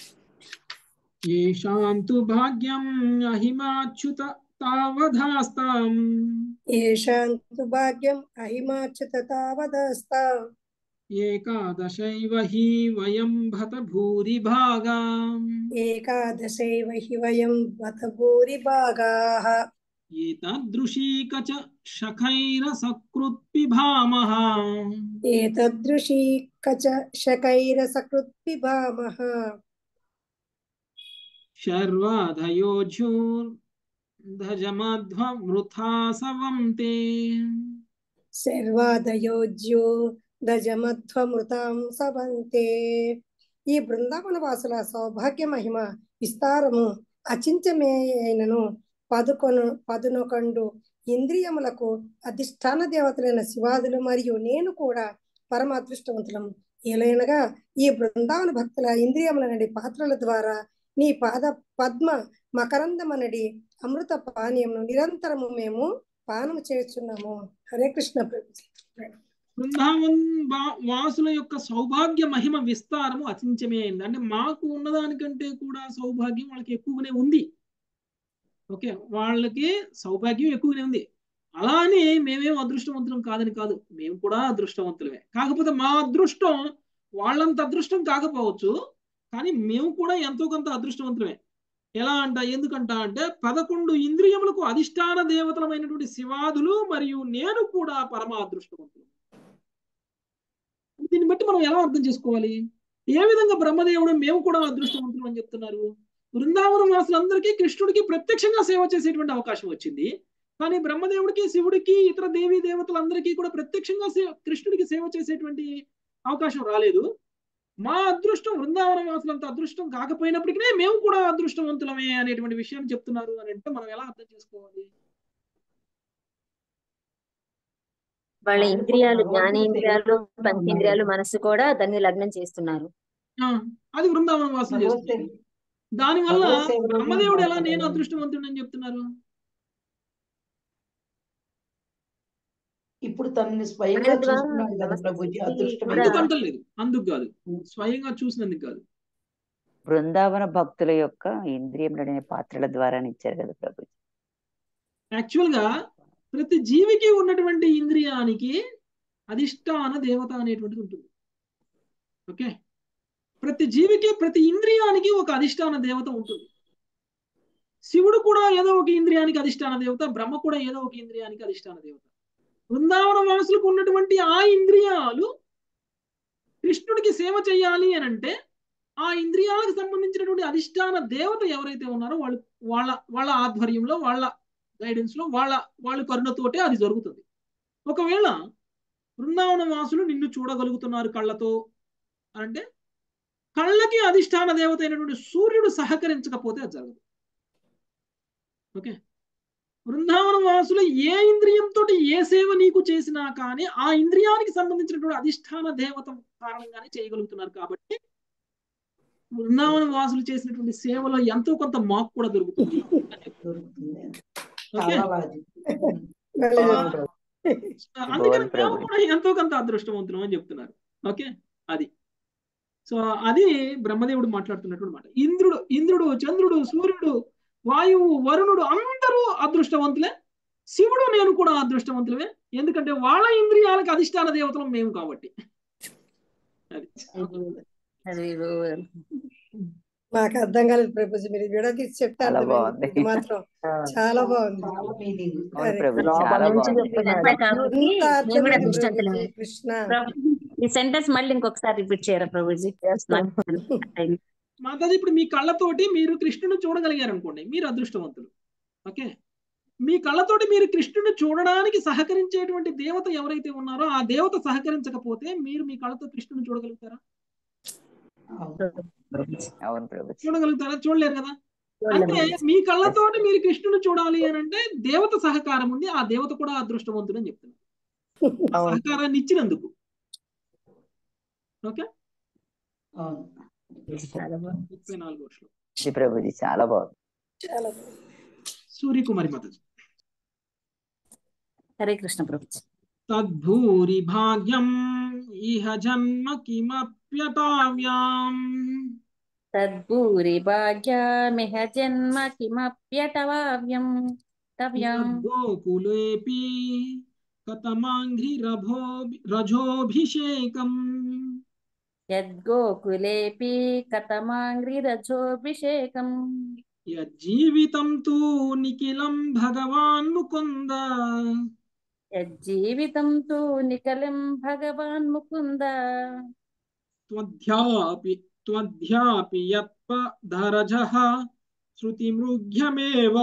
ఏషాంతు భాగ్యం అహిమాచ్యుత తావధాస్తాం
ఏషాంతు భాగ్యం అహిమాచ్యుత తావదస్తాం
ఏకాదశైవ హి వయం భత భూరిభాగా
ఏకాదశైవ హి వయం బత భూరిభాగాః
ఏతదృశీక చ శఖైరసకృత్పిభామః
ఏతదృశీక చ శకైరసకృత్పిభామః
శర్వాధయోజ్యోర్ధజమధ్వమృథా సవంతే
శర్వాదయోజ్యో దజమధ్వమృతాం సవంతే. ఈ బృందావన వాసుల సౌభాగ్య మహిమ విస్తారము అచించమేయైనను పదునొకండు ఇంద్రియములకు అధిష్టాన దేవతలైన శివాదులు మరియు నేను కూడా పరమ అదృష్టవంతులము. ఏలైనగా ఈ బృందావన భక్తుల ఇంద్రియములనడి పాత్రల ద్వారా నీ పాద పద్మ మకరందమనడి అమృత పానీయమును నిరంతరము మేము పానము చేస్తున్నాము. హరే కృష్ణ.
బృందావన్ వాసుల యొక్క సౌభాగ్య మహిమ విస్తారము అచించమే అయింది. అంటే మాకు ఉన్నదానికంటే కూడా సౌభాగ్యం వాళ్ళకి ఎక్కువనే ఉంది. ఓకే, వాళ్ళకి సౌభాగ్యం ఎక్కువనే ఉంది. అలా అని మేమేం అదృష్టవంతులం కాదని కాదు, మేము కూడా అదృష్టవంతులమే. కాకపోతే మా అదృష్టం వాళ్ళంత అదృష్టం కాకపోవచ్చు, కానీ మేము కూడా ఎంతో కొంత అదృష్టవంతులమే. ఎలా ఎందుకంట అంటే 11 ఇంద్రియములకు అధిష్టాన దేవతలమైనటువంటి శివాదులు మరియు నేను కూడా పరమ అదృష్టవంతులు. దీన్ని బట్టి మనం ఎలా అర్థం చేసుకోవాలి? ఏ విధంగా బ్రహ్మదేవుడు మేము కూడా అదృష్టవంతులు అని చెప్తున్నారు? బృందావనం వాసులందరికీ కృష్ణుడికి ప్రత్యక్షంగా సేవ చేసేటువంటి అవకాశం వచ్చింది. కానీ బ్రహ్మదేవుడికి, శివుడికి, ఇతర దేవీ దేవతలందరికీ కూడా ప్రత్యక్షంగా కృష్ణుడికి సేవ చేసేటువంటి అవకాశం రాలేదు. మా అదృష్టం బృందావనం వాసులంత అదృష్టం కాకపోయినప్పటికీ మేము కూడా అదృష్టవంతులమే అనేటువంటి విషయం చెప్తున్నారు అని అంటే మనం ఎలా అర్థం చేసుకోవాలి?
వాళ్ళ ఇంద్రియాలు, జ్ఞానేంద్రియాలు, పంచేంద్రియాలు, మనసు కూడా దాన్ని లగ్నం చేస్తున్నారు.
అది బృందావనం వాసులు చేస్తున్నారు. దానివల్ల బ్రహ్మదేవుడు ఎలా నేను అదృష్టవంతుడు అని చెప్తున్నారు?
ఇప్పుడు తనని స్వయంగా చూస్తున్నాడు కదా ప్రభుజీ, అదృష్టం
అందుకు అంటలేదు, అందుకు కాదు, స్వయంగా చూసినందుకు కాదు.
బృందావన భక్తుల యొక్క ఇంద్రియములనే పాత్రల ద్వారా ఇచ్చారు కదా ప్రభుజీ.
యాక్చువల్ గా ప్రతి జీవికి ఉన్నటువంటి ఇంద్రియానికి అధిష్టాన దేవత అనేటువంటిది ఉంటుంది. ఓకే, ప్రతి జీవికి, ప్రతి ఇంద్రియానికి ఒక అధిష్టాన దేవత ఉంటుంది. శివుడు కూడా ఏదో ఒక ఇంద్రియానికి అధిష్టాన దేవత, బ్రహ్మ కూడా ఏదో ఒక ఇంద్రియానికి అధిష్టాన దేవత. బృందావన వాసులకు ఉన్నటువంటి ఆ ఇంద్రియాలు కృష్ణుడికి సేవ చేయాలి అని అంటే ఆ ఇంద్రియాలకు సంబంధించినటువంటి అధిష్టాన దేవత ఎవరైతే ఉన్నారో వాళ్ళ ఆధ్వర్యంలో, వాళ్ళ గైడెన్స్ లో వాళ్ళ కరుణతోటే అది జరుగుతుంది. ఒకవేళ బృందావన వాసులు నిన్ను చూడగలుగుతున్నారు కళ్ళతో అంటే కళ్ళకి అధిష్టాన దేవత అయినటువంటి సూర్యుడు సహకరించకపోతే అది జరగదు. ఓకే, బృందావన వాసులు ఏ ఇంద్రియంతో ఏ సేవ నీకు చేసినా కానీ ఆ ఇంద్రియానికి సంబంధించినటువంటి అధిష్టాన దేవత కారణంగానే చేయగలుగుతున్నారు. కాబట్టి బృందావన వాసులు చేసినటువంటి సేవలో ఎంతో కొంత మాకు కూడా దొరుకుతుంది. ఓకే, అందుకని మేము కూడా ఎంతో కొంత అదృష్టవంతులం అని చెప్తున్నారు. ఓకే, అది సో అది బ్రహ్మదేవుడు మాట్లాడుతున్నటువంటి మాట. ఇంద్రుడు, చంద్రుడు, సూర్యుడు, వాయువు, వరుణుడు అందరూ అదృష్టవంతులే. శివుడు నేను కూడా అదృష్టవంతులే. ఎందుకంటే వాళ్ళ ఇంద్రియాలకు అధిష్టాన దేవతలు మేము కాబట్టి. అది
మాకు అర్థం కాలేదు ప్రభుజీ, మీరు విడదీసి చెప్తారు మాత్రం చాలా బాగుంది. కృష్ణ
ఈ సెంటెన్స్ మళ్ళీ ఇంకొకసారి రిపీట్ చేయరా ప్రభుజీ?
మాతాజీ, ఇప్పుడు మీ కళ్ళతోటి మీరు కృష్ణుని చూడగలిగారు అనుకోండి, మీరు అదృష్టవంతులు. ఓకే, మీ కళ్ళతోటి మీరు కృష్ణుని చూడడానికి సహకరించేటువంటి దేవత ఎవరైతే ఉన్నారో ఆ దేవత సహకరించకపోతే మీరు మీ కళ్ళతో కృష్ణుని చూడగలుగుతారా? చూడగలుగుతారా? చూడలేరు కదా. అంటే మీ కళ్ళతోటి మీరు కృష్ణుని చూడాలి అని అంటే దేవత సహకారం ఉంది. ఆ దేవత కూడా అదృష్టవంతుడు అని చెప్తున్నారు, సహకారాన్ని ఇచ్చినందుకు. ఓకే, 34 వర్షం
ప్రభుజీ చాలా బాగుంది.
సూర్యకుమారి మాతాజీ.
హరే కృష్ణ ప్రభుజీ.
తద్భూరి భాగ్యం ఇహ జన్మ కిమప్యతావ్యాం.
తద్భూరి భాగ్యమిహ జన్మ కిమప్యటవావ్యం.
గోకులేపి కతమాంఘ్రి రజోభిషేకం.
యద్గోకులేపి కతమాంఘ్రి రజోభిషేకం.
యజ్జీవితం తు నిఖిలం భగవాన్ ముకుంద.
యజ్జీవితం తు నిఖిలం భగవాన్ ముకుంద.
త్వధ్యాపి యత్పధరజః శృతిమృగ్యమేవ.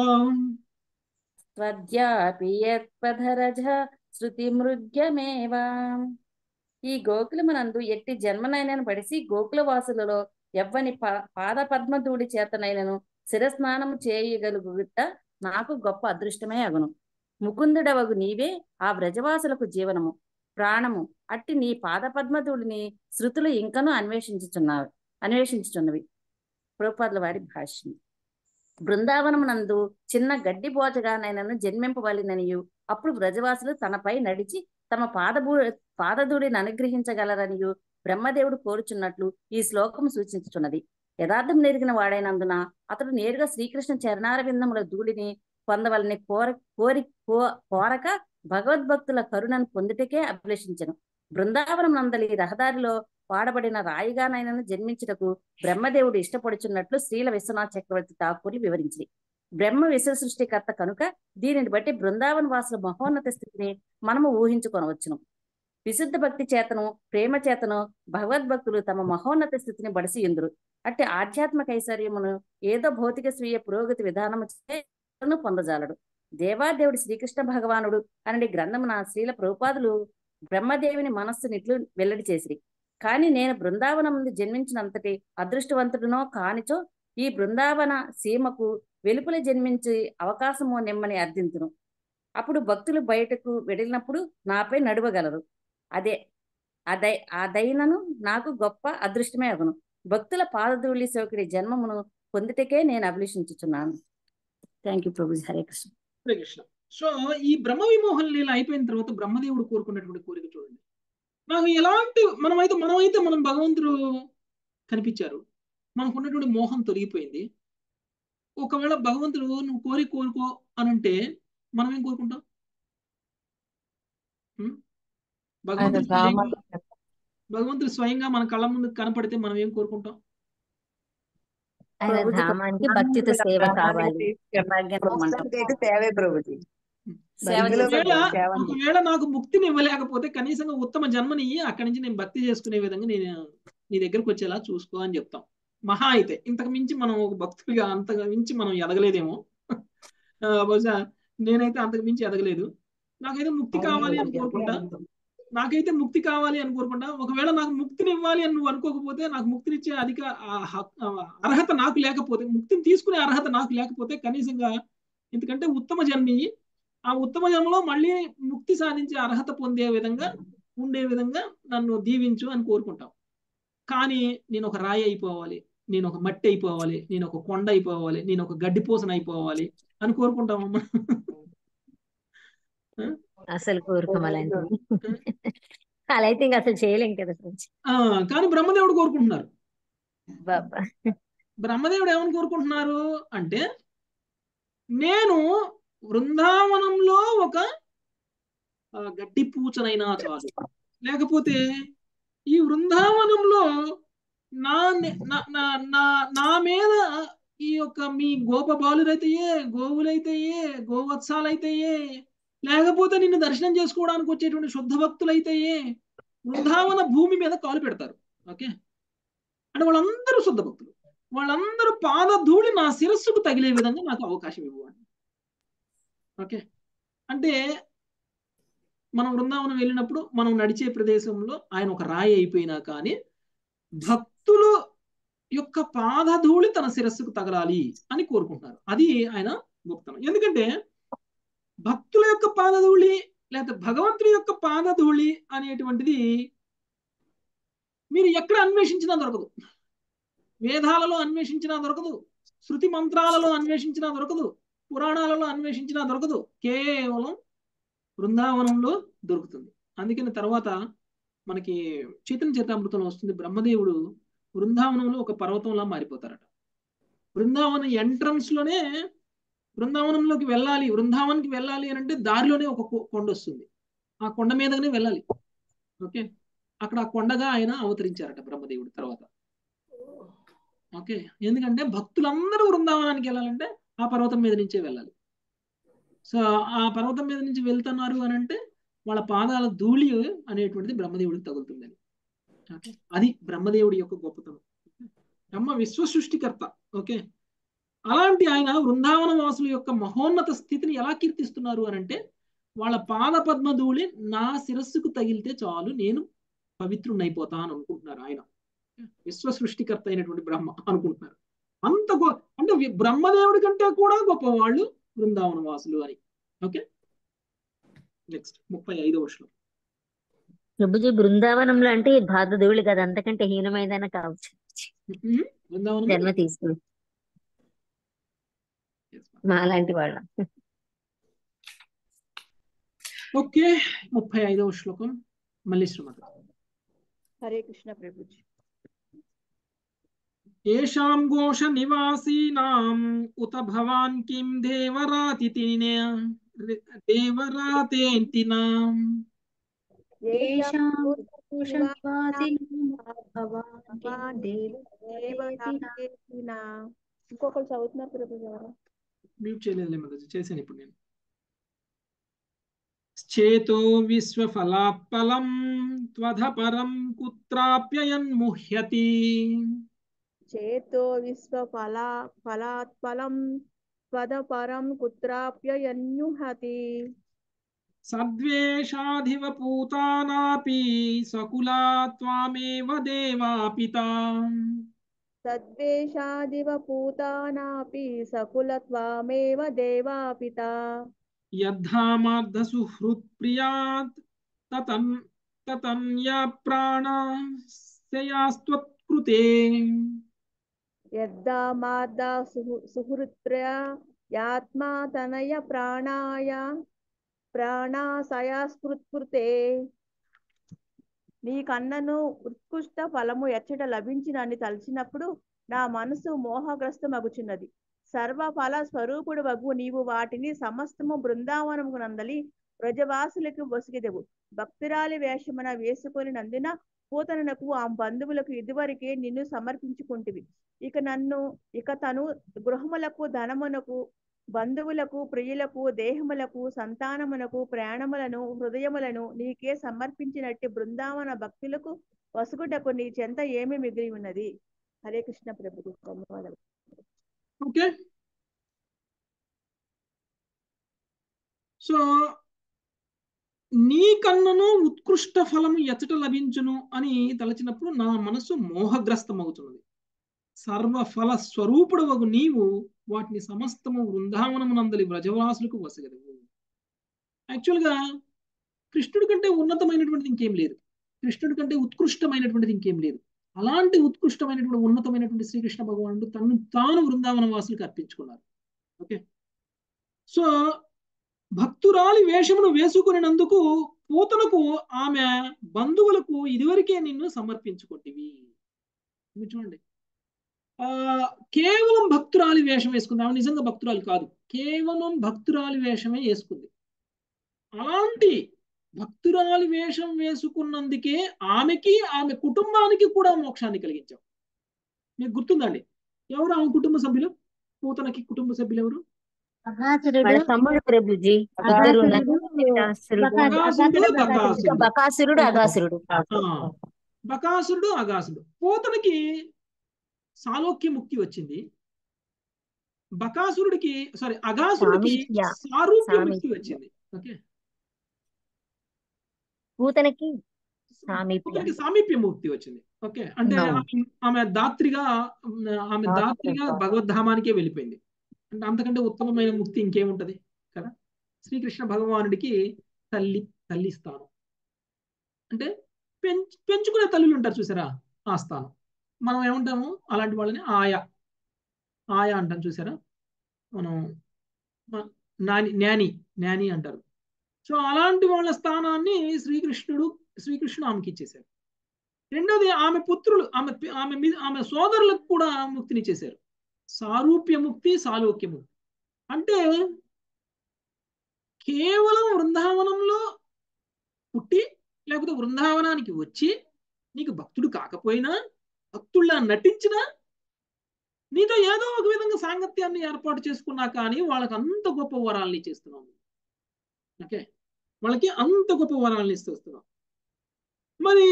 త్వధ్యాపి యత్పధరజః శృతిమృగ్యమేవ. ఈ గోకులమునందు ఎట్టి జన్మనైనను పడిసి గోకుల వాసులలో ఎవ్వని పాద పద్మధూడి చేతనైనను శిరస్నానము చేయగలుగుట నాకు గొప్ప అదృష్టమే అగును. ముకుందుడవగు నీవే ఆ వ్రజవాసులకు జీవనము ప్రాణము. అట్టి నీ పాద పద్మధూడిని శృతులు ఇంకనూ అన్వేషించుచున్నవి. ప్రభుపాదుల వారి భాష్యం. బృందావనమునందు చిన్న గడ్డి బోజగానైనను జన్మింపవలెననియు అప్పుడు వ్రజవాసులు తనపై నడిచి తమ పాదధూడిని అనుగ్రహించగలరనియు బ్రహ్మదేవుడు కోరుచున్నట్లు ఈ శ్లోకం సూచించుచున్నది. యథార్థం నెరిగిన వాడైనందున అతడు నేరుగా శ్రీకృష్ణ చరణారవిందముల ధూళిని పొందవలని కోరక భగవద్భక్తుల కరుణను పొందుటకే అభిలషించను. బృందావనం నందలి రహదారిలో వాడబడిన రాయిగానైనను జన్మించుటకు బ్రహ్మదేవుడు ఇష్టపడుచున్నట్లు శ్రీల విశ్వనాథ చక్రవర్తి ఠాకూర్లు వివరించింది. బ్రహ్మ విశ్వ సృష్టికర్త కనుక దీనిని బట్టి బృందావన వాసుల మహోన్నత స్థితిని మనము ఊహించుకొనవచ్చును. విశుద్ధ భక్తి చేతను ప్రేమ చేతను భగవద్భక్తులు తమ మహోన్నత స్థితిని బడిసి ఇందురు. అట్టి ఆధ్యాత్మిక ఐశ్వర్యమును ఏదో భౌతిక స్వీయ పురోగతి విధానము పొందజాలడు. దేవాదేవుడి శ్రీకృష్ణ భగవానుడు అనే గ్రంథమున శ్రీల ప్రభుపాదులు బ్రహ్మదేవిని మనస్సునిట్లు వెల్లడి చేసిరి. కాని నేను బృందావనం నుండి జన్మించినంతటి అదృష్టవంతుడునో కానిచో ఈ బృందావన సీమకు వెలుపల జన్మించి అవకాశము నిమ్మని అర్థింతును. అప్పుడు భక్తులు బయటకు వెడిలినప్పుడు నాపై నడవగలరు. అదైనను నాకు గొప్ప అదృష్టమే అగును. భక్తుల పాదధూళి సోకిడి జన్మమును పొందుటకే నేను అభిలషించుచున్నాను. Thank you Prabhuji. Hare Krishna.
Hare Krishna. So ఈ బ్రహ్మ విమోహన లీల అయిపోయిన తర్వాత బ్రహ్మదేవుడు కోరుకున్నటువంటి కోరిక చూడండి. నాకు ఎలాంటి మనమైతే మనం భగవంతుడు కనిపించారు, మనకు ఉన్నటువంటి మోహం తొలగిపోయింది. ఒకవేళ భగవంతుడు నువ్వు కోరుకో అనంటే మనం ఏం కోరుకుంటాం? భగవంతుడు స్వయంగా మన కళ్ళ ముందు కనపడితే మనం ఏం కోరుకుంటాం?
భక్తితో సేవ కావాలి.
ఒకవేళ నాకు ముక్తిని ఇవ్వలేకపోతే కనీసంగా ఉత్తమ జన్మని అక్కడి నుంచి నేను భక్తి చేసుకునే విధంగా నేను నీ దగ్గరకు వచ్చేలా చూసుకో అని చెప్తాం. మహా అయితే ఇంతకు మించి మనం ఒక భక్తుడిగా అంతకు మించి మనం ఎదగలేదేమో. బహుశా నేనైతే అంతకు మించి ఎదగలేదు. నాకైతే ముక్తి కావాలి అని కోరుకుంటా. నాకైతే ముక్తి కావాలి అని కోరుకుంటా. ఒకవేళ నాకు ముక్తిని ఇవ్వాలి అని నువ్వు అనుకోకపోతే, నాకు ముక్తినిచ్చే అర్హత నాకు లేకపోతే, ముక్తిని తీసుకునే అర్హత నాకు లేకపోతే, కనీసంగా ఎందుకంటే ఉత్తమ జన్మి, ఆ ఉత్తమ జన్మలో మళ్ళీ ముక్తి సాధించే అర్హత పొందే విధంగా ఉండే విధంగా నన్ను దీవించు అని కోరుకుంటాం. కానీ నేను ఒక రాయి అయిపోవాలి, నేను ఒక మట్టి అయిపోవాలి, నేను ఒక కొండ అయిపోవాలి, నేను ఒక గడ్డిపూసన అయిపోవాలి అని కోరుకుంటామమ్మా.
అసలు కోరుకోం అలాంటివి. అలా అయితే ఇంకా అసలు చేయలేం కదా ఫ్రెండ్స్.
కానీ బ్రహ్మదేవుడు కోరుకుంటున్నారు.
బాబా
బ్రహ్మదేవుడు ఏమని కోరుకుంటున్నారు అంటే, నేను బృందావనంలో ఒక గడ్డి పూచనైనా చాలు, లేకపోతే ఈ బృందావనంలో నా నా మీద ఈ యొక్క మీ గోపబాలురైతేయే, గోవులైతేయే, గోవత్సాలైతేయే, లేకపోతే నిన్ను దర్శనం చేసుకోవడానికి వచ్చేటువంటి శుద్ధ భక్తులైతేయే బృందావన భూమి మీద కాలు పెడతారు. ఓకే, అంటే వాళ్ళందరూ శుద్ధ భక్తులు, వాళ్ళందరూ పాదధూళి నా శిరస్సుకు తగిలే విధంగా నాకు అవకాశం ఇవ్వండి. ఓకే, అంటే మనం బృందావనం వెళ్ళినప్పుడు మనం నడిచే ప్రదేశంలో ఆయన ఒక రాయి అయిపోయినా కానీ భక్తులు యొక్క పాదధూళి తన శిరస్సుకు తగలాలి అని కోరుకుంటున్నారు. అది ఆయన గొప్పతనం. ఎందుకంటే భక్తుల యొక్క పాదధూళి లేకపోతే భగవంతుడి యొక్క పాదధూళి అనేటువంటిది మీరు ఎక్కడ అన్వేషించినా దొరకదు. వేదాలలో అన్వేషించినా దొరకదు, శృతి మంత్రాలలో అన్వేషించినా దొరకదు, పురాణాలలో అన్వేషించినా దొరకదు, కేవలం బృందావనంలో దొరుకుతుంది. అందుకని తర్వాత మనకి చైతన్య చరితామృతంలో వస్తుంది, బ్రహ్మదేవుడు బృందావనంలో ఒక పర్వతంలా మారిపోతారట. బృందావనం ఎంట్రన్స్ లోనే బృందావనంలోకి వెళ్ళాలి, బృందావనానికి వెళ్ళాలి అని అంటే దారిలోనే ఒక కొండ వస్తుంది, ఆ కొండ మీదనే వెళ్ళాలి. ఓకే, అక్కడ ఆ కొండగా ఆయన అవతరించారట బ్రహ్మదేవుడు తర్వాత. ఓకే, ఎందుకంటే భక్తులందరూ బృందావనానికి వెళ్ళాలంటే ఆ పర్వతం మీద నుంచే వెళ్ళాలి. సో ఆ పర్వతం మీద నుంచి వెళ్తున్నారు అని అంటే వాళ్ళ పాదాల ధూళి అనేటువంటిది బ్రహ్మదేవుడికి తగులుతుందని. ఓకే, అది బ్రహ్మదేవుడి యొక్క గొప్పతనం. బ్రహ్మ విశ్వ సృష్టికర్త. ఓకే, అలాంటి ఆయన బృందావన వాసుల యొక్క మహోన్నత స్థితిని ఎలా కీర్తిస్తున్నారు అని అంటే, వాళ్ళ పాద పద్మ ధూళి నా శిరస్సుకు తగిలితే చాలు నేను పవిత్రుని అయిపోతాను అనుకుంటున్నారు ఆయన. విశ్వ సృష్టికర్త అయినటువంటి బ్రహ్మ అనుకుంటున్నారు. అంత అంటే బ్రహ్మదేవుడి కంటే కూడా గొప్పవాళ్ళు బృందావన వాసులు అని. ఓకే, నెక్స్ట్ 35వ శ్లోకం.
ప్రభుజీ బృందావనంలో అంటే పాదధూళి కదా, అంతకంటే హీనమైదైనా కావచ్చు జన్మ తీసుకుని మాలాంటి వాళ్ళ.
ఓకే, 35వ శ్లోకం మళ్ళీ శ్రీమతి.
హరే కృష్ణ ప్రభుజీ.
ఏషాం ఘోష నివాసీనాం ఉత భవాన్ కిం దేవరాతేంతినాం
ఇంకొకరు చదువుతున్నారు ప్రభుజీ.
మ్యూట్ చేయలేదు చేశాను ఇప్పుడు నేను. చేతో విశ్వఫలాత్పలం త్వధపరం కుత్రాప్యయన్ముహ్యతి.
చేతో విశ్వఫలాత్పలం త్వధపరం కుత్రాప్యయన్ముహ్యతి.
సద్వేషాధివ పూతానాపి సకులా త్వామేవ దేవాపితా.
సద్వేషాదివ పూతానాపి సకులత్వామేవ దేవాపితా.
యద్ధామార్థ సుహృత్ప్రియాత్ తతన్య ప్రాణస్యాస్త్వత్కృతే.
యద్ధామార్థ సుహృత్ప్రియా యాత్మా తనయ ప్రాణాశయాస్కృతే. నీ కన్నను ఉత్కృష్ట ఫలము ఎచ్చట లభించినని తలచినప్పుడు నా మనసు మోహగ్రస్తమగుచున్నది. సర్వఫల స్వరూపుడు వగు నీవు వాటిని సమస్తము బృందావనము నందలి వ్రజవాసులకు వసిగెదవు. భక్తురాలి వేషమున వేసుకొని నందిన పూతనకు ఆ బంధువులకు ఇదివరకే నిన్ను సమర్పించుకుంటివి. ఇక తను గృహములకు, ధనమునకు, బంధువులకు, ప్రియులకు, దేహములకు, సంతానమునకు, ప్రాణములను, హృదయములను నీకే సమర్పించినట్టు బృందావన భక్తులకు వసుగుటకు నీ చెంత ఏమి మిగిలి ఉన్నది. హరే కృష్ణ ప్రభు. ధన్యవాదాలు.
ఓకే, సో నీ కన్నను ఉత్కృష్ట ఫలము ఎచ్చట లభించును అని తలచినప్పుడు నా మనసు మోహగ్రస్తమవుతున్నది. సర్వఫల స్వరూపుడవగు నీవు వాటిని సమస్తము వృందావనమునందలి వ్రజవాసులకు వసగదవు. యాక్చువల్గా కృష్ణుడి కంటే ఉన్నతమైనటువంటిది ఇంకేం లేదు, కృష్ణుడి కంటే ఉత్కృష్టమైనటువంటిది ఇంకేం లేదు. అలాంటి ఉత్కృష్టమైనటువంటి ఉన్నతమైనటువంటి శ్రీకృష్ణ భగవానుడు తను తాను వృందావన వాసులకు అర్పించుకున్నారు. ఓకే, సో భక్తురాలి వేషమును వేసుకునేందుకు పూతనకు ఆమె బంధువులకు ఇదివరకే నిన్ను సమర్పించుకొంటివి. చూడండి, కేవలం భక్తురాలి వేషం వేసుకుంది. ఆమె నిజంగా భక్తురాలు కాదు, కేవలం భక్తురాలి వేషమే వేసుకుంది. అలాంటి భక్తురాలి వేషం వేసుకున్నందుకే ఆమెకి ఆమె కుటుంబానికి కూడా మోక్షాన్ని కలిగించాం. మీకు గుర్తుందండి ఎవరు ఆమె కుటుంబ సభ్యులు? పూతనకి కుటుంబ సభ్యులు ఎవరు?
వాళ్ళ తమ్ముడు ప్రభుజీ బకాసురుడు అగాసురుడు.
బకాసురుడు అగాసురుడు. పూతనకి సాలోక్య ముక్తి వచ్చింది, బకాసురుడికి అగాసురుడికి సారూప్య ముక్తి వచ్చింది. ఓకే,
పూతనకి
సామీప్య ముక్తి వచ్చింది. ఓకే, అంటే ఆమె దాత్రిగా భగవద్ధామానికే వెళ్ళిపోయింది. అంటే అంతకంటే ఉత్తమమైన ముక్తి ఇంకేముంటది కదా. శ్రీకృష్ణ భగవానుడికి తల్లి స్థానం అంటే పెంచుకునే తల్లులు ఉంటారు చూసారా, ఆ స్థానం. మనం ఏమంటాము అలాంటి వాళ్ళని ఆయా అంటాం చూసారా, మనం న్యాని అంటారు. సో అలాంటి వాళ్ళ స్థానాన్ని శ్రీకృష్ణుడు ఆమెకి ఇచ్చేశారు. రెండోది ఆమె పుత్రులు ఆమె సోదరులకు కూడా ముక్తిని చేశారు. సారూప్య ముక్తి, సాలోక్య ముక్తి. అంటే కేవలం వృందావనంలో పుట్టి లేకపోతే వృందావనానికి వచ్చి నీకు భక్తుడు కాకపోయినా, భక్తుల్లా నటించినా, నీతో ఏదో ఒక విధంగా సాంగత్యాన్ని ఏర్పాటు చేసుకున్నా కానీ వాళ్ళకి అంత గొప్ప వరాల్ని ఇచ్చేస్తున్నాం. ఓకే, వాళ్ళకి అంత గొప్ప వరాల్ని ఇస్తున్నాం. మరి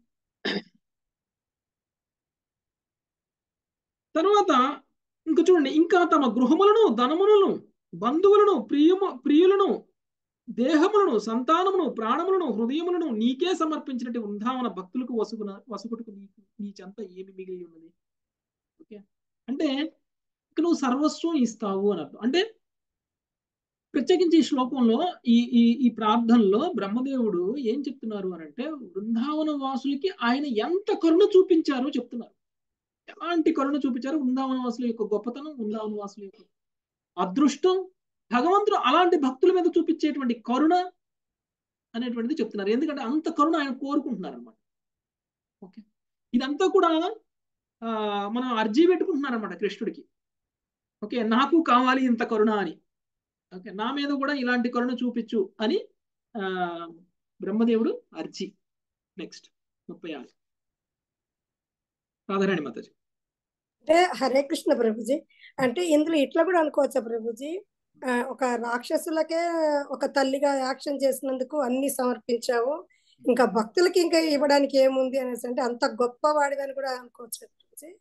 తర్వాత ఇంకా చూడండి, ఇంకా తమ గృహములను, ధనములను, బంధువులను, ప్రియులను, దేహములను, సంతానమును, ప్రాణములను, హృదయములను నీకే సమర్పించినట్టు వృందావన భక్తులకు వసుకుటకు నీ చెంత ఏమి మిగిలి ఉన్నది. ఓకే, అంటే నువ్వు సర్వస్వం ఇస్తావు అని అర్థం. అంటే ప్రత్యేకించి ఈ శ్లోకంలో ఈ ప్రార్థనలో బ్రహ్మదేవుడు ఏం చెప్తున్నారు అని అంటే, వృందావన వాసులకి ఆయన ఎంత కరుణ చూపించారో చెప్తున్నారు. ఎలాంటి కరుణ చూపించారు, వృందావన వాసుల యొక్క గొప్పతనం, వృందావన వాసుల యొక్క అదృష్టం, భగవంతుడు అలాంటి భక్తుల మీద చూపించేటువంటి కరుణ అనేటువంటిది చెప్తున్నారు. ఎందుకంటే అంత కరుణ ఆయన కోరుకుంటున్నారు అనమాట. ఓకే, ఇదంతా కూడా మనం అర్జీ పెట్టుకుంటున్నారు అనమాట కృష్ణుడికి. ఓకే, నాకు కావాలి ఇంత కరుణ అని. ఓకే, నా మీద కూడా ఇలాంటి కరుణ చూపించు అని బ్రహ్మదేవుడు అర్జీ. నెక్స్ట్ 36 రాధారాణి మాతాజీ.
అంటే హరే కృష్ణ ప్రభుజీ, అంటే ఇందులో ఇట్లా కూడా అనుకోవచ్చా ప్రభుజీ, ఒక రాక్షసులకే ఒక తల్లిగా యాక్షన్ చేసినందుకు అన్ని సమర్పించావు, ఇంకా భక్తులకి ఇంకా ఇవ్వడానికి ఏముంది అనేసి, అంటే అంత గొప్ప వాడిదని కూడా అనుకోవచ్చు ప్రభుజీ.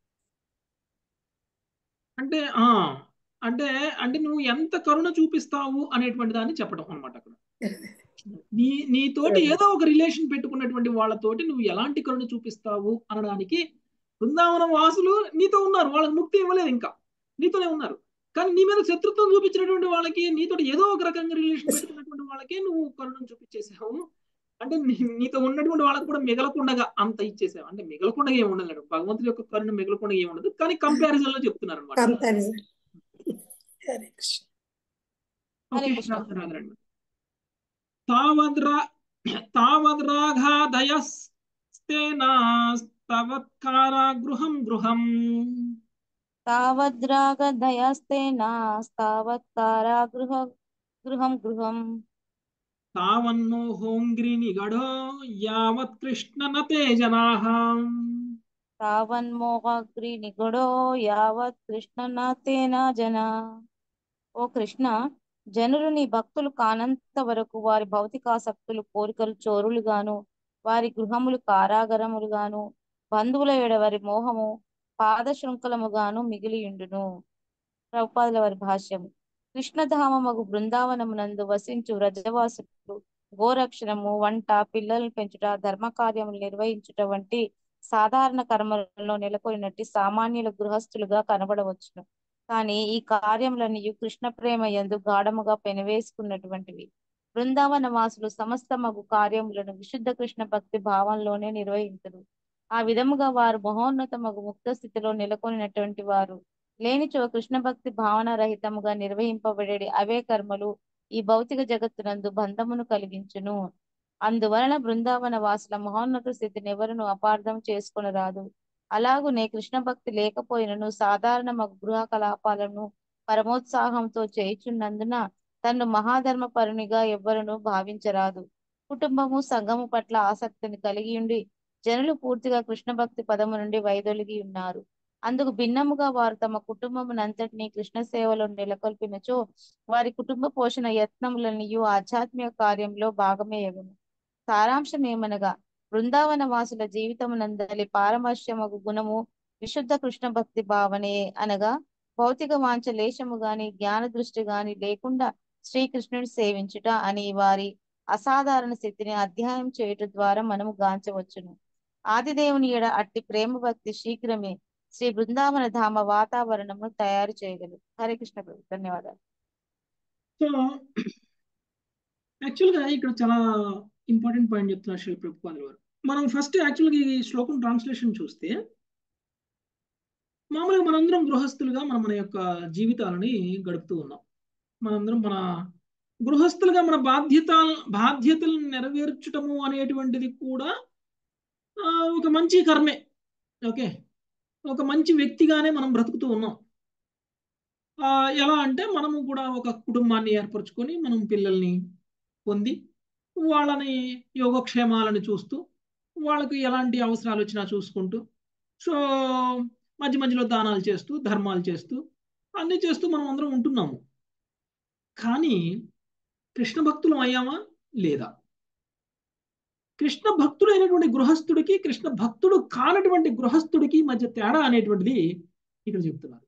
అంటే అంటే అంటే నువ్వు ఎంత కరుణ చూపిస్తావు అనేటువంటి దాన్ని చెప్పడం అనమాట. అక్కడ నీతోటి ఏదో ఒక రిలేషన్ పెట్టుకున్నటువంటి వాళ్ళతోటి నువ్వు ఎలాంటి కరుణ చూపిస్తావు అనడానికి బృందావన వాసులు నీతో ఉన్నారు, వాళ్ళకి ముక్తి ఇవ్వలేదు, ఇంకా నీతోనే ఉన్నారు. కానీ నీ మీద శత్రుత్వం చూపించినటువంటి వాళ్ళకి, నీతో ఏదో ఒక రకంగా రిలేషన్ పెట్టుకున్నటువంటి వాళ్ళకి నువ్వు కరుణను చూపించేసావు. అంటే నీతో ఉన్నటువంటి వాళ్ళకి కూడా మిగలకుండా అంత ఇచ్చేసావు. అంటే మిగలకుండా ఏమి ఉండదు, భగవంతుడి యొక్క కరుణ మిగలకుండా ఏమి ఉండదు, కానీ కంపారిజన్ లో చెప్తున్నారు అనమాట. గృహం గృహం
గృహం గృహం
తావన్నో హోంగ్రి నిగడో యావత్ కృష్ణ నతే జనాః.
తావన్మోహగ్రి నిగడో యావత్ కృష్ణ నతేన జనా. ఓ కృష్ణ, జనులు నీ భక్తులు కానంత వరకు వారి భౌతికాసక్తులు, కోరికలు చోరులుగాను, వారి గృహములు కారాగరములుగాను, బంధువుల ఎడ వారి మోహము పాద శృంఖలముగాను మిగిలియుండును. ప్రభుపాదుల వారి భాష్యం. కృష్ణధామమగు బృందావనమునందు వసించు వ్రజవాసులు గోరక్షణము, వంట, పిల్లలను పెంచుట, ధర్మకార్యములు నిర్వహించుట వంటి సాధారణ కర్మలలో నెలకొనినట్టి సామాన్యుల గృహస్థులుగా కనబడవచ్చును. కానీ ఈ కార్యములన్నీ కృష్ణ ప్రేమ యందు గాఢముగా పెనవేసుకున్నటువంటివి. బృందావన వాసులు సమస్త మగు కార్యములను విశుద్ధ కృష్ణ భక్తి భావంలోనే నిర్వహించరు. ఆ విధముగా వారు మహోన్నత మగు ముక్త స్థితిలో నెలకొనినటువంటి వారు. లేనిచో కృష్ణ భక్తి భావన రహితముగా నిర్వహింపబడే అవే కర్మలు ఈ భౌతిక జగత్తునందు బంధమును కలిగించును. అందువలన బృందావన వాసుల మహోన్నత స్థితిని ఎవరును అపార్థం చేసుకొనరాదు. అలాగునే కృష్ణ భక్తి లేకపోయినను సాధారణ గృహ కలాపాలను పరమోత్సాహంతో చేయుచున్నందున తన్ను మహాధర్మ పరునిగా ఎవ్వరును భావించరాదు. కుటుంబము, సంఘము పట్ల ఆసక్తిని కలిగి ఉండి జనులు పూర్తిగా కృష్ణ భక్తి పదము నుండి వైదొలిగి ఉన్నారు. అందుకు భిన్నముగా వారు తమ కుటుంబమునంతటినీ కృష్ణ సేవలో నెలకొల్పినచో వారి కుటుంబ పోషణ యత్నములనియు ఆధ్యాత్మిక కార్యంలో భాగమే యగును. సారాంశం ఏమనగా బృందావన వాసుల జీవితమునందలి పారమర్శ్యమగు గుణము విశుద్ధ కృష్ణ భక్తి భావనే. అనగా భౌతిక వాంఛ లేశము గాని జ్ఞాన దృష్టి గాని లేకుండా శ్రీకృష్ణుని సేవించుట అని వారి అసాధారణ స్థితిని అధ్యయనం చేయుట ద్వారా మనము గాంచవచ్చును. ఆదిదేవుని ఎడ అట్టి ప్రేమ భక్తి శీఘ్రమే శ్రీ బృందావన ధామ వాతావరణము తయారు చేయగలరు. హరే కృష్ణ ప్రభు, ధన్యవాదాలు.
సో యాక్చువల్గా ఇక్కడ చాలా ఇంపార్టెంట్ పాయింట్ చెప్తున్నారు శ్రీ ప్రభుపాదుల వారు. మనం ఫస్ట్ యాక్చువల్గా ఈ శ్లోకం ట్రాన్స్లేషన్ చూస్తే మామూలుగా మనందరం గృహస్థులుగా మన యొక్క జీవితాలని గడుపుతూ ఉన్నాం. మనందరం మన గృహస్థులుగా మన బాధ్యతలను నెరవేర్చటము అనేటువంటిది కూడా ఒక మంచి కర్మే. ఓకే, ఒక మంచి వ్యక్తిగానే మనం బ్రతుకుతూ ఉన్నాం. ఎలా అంటే మనము కూడా ఒక కుటుంబాన్ని ఏర్పరచుకొని మనం పిల్లల్ని పొంది వాళ్ళని యోగక్షేమాలను చూస్తూ వాళ్ళకి ఎలాంటి అవసరాలు వచ్చినా చూసుకుంటూ, సో మధ్య మధ్యలో దానాలు చేస్తూ ధర్మాలు చేస్తూ అన్నీ చేస్తూ మనం అందరం ఉంటున్నాము. కానీ కృష్ణ భక్తులం అయ్యామా లేదా? కృష్ణ భక్తుడైనటువంటి గృహస్థుడికి కృష్ణ భక్తుడు కానటువంటి గృహస్థుడికి మధ్య తేడా అనేటువంటిది ఇక్కడ చెప్తున్నారు.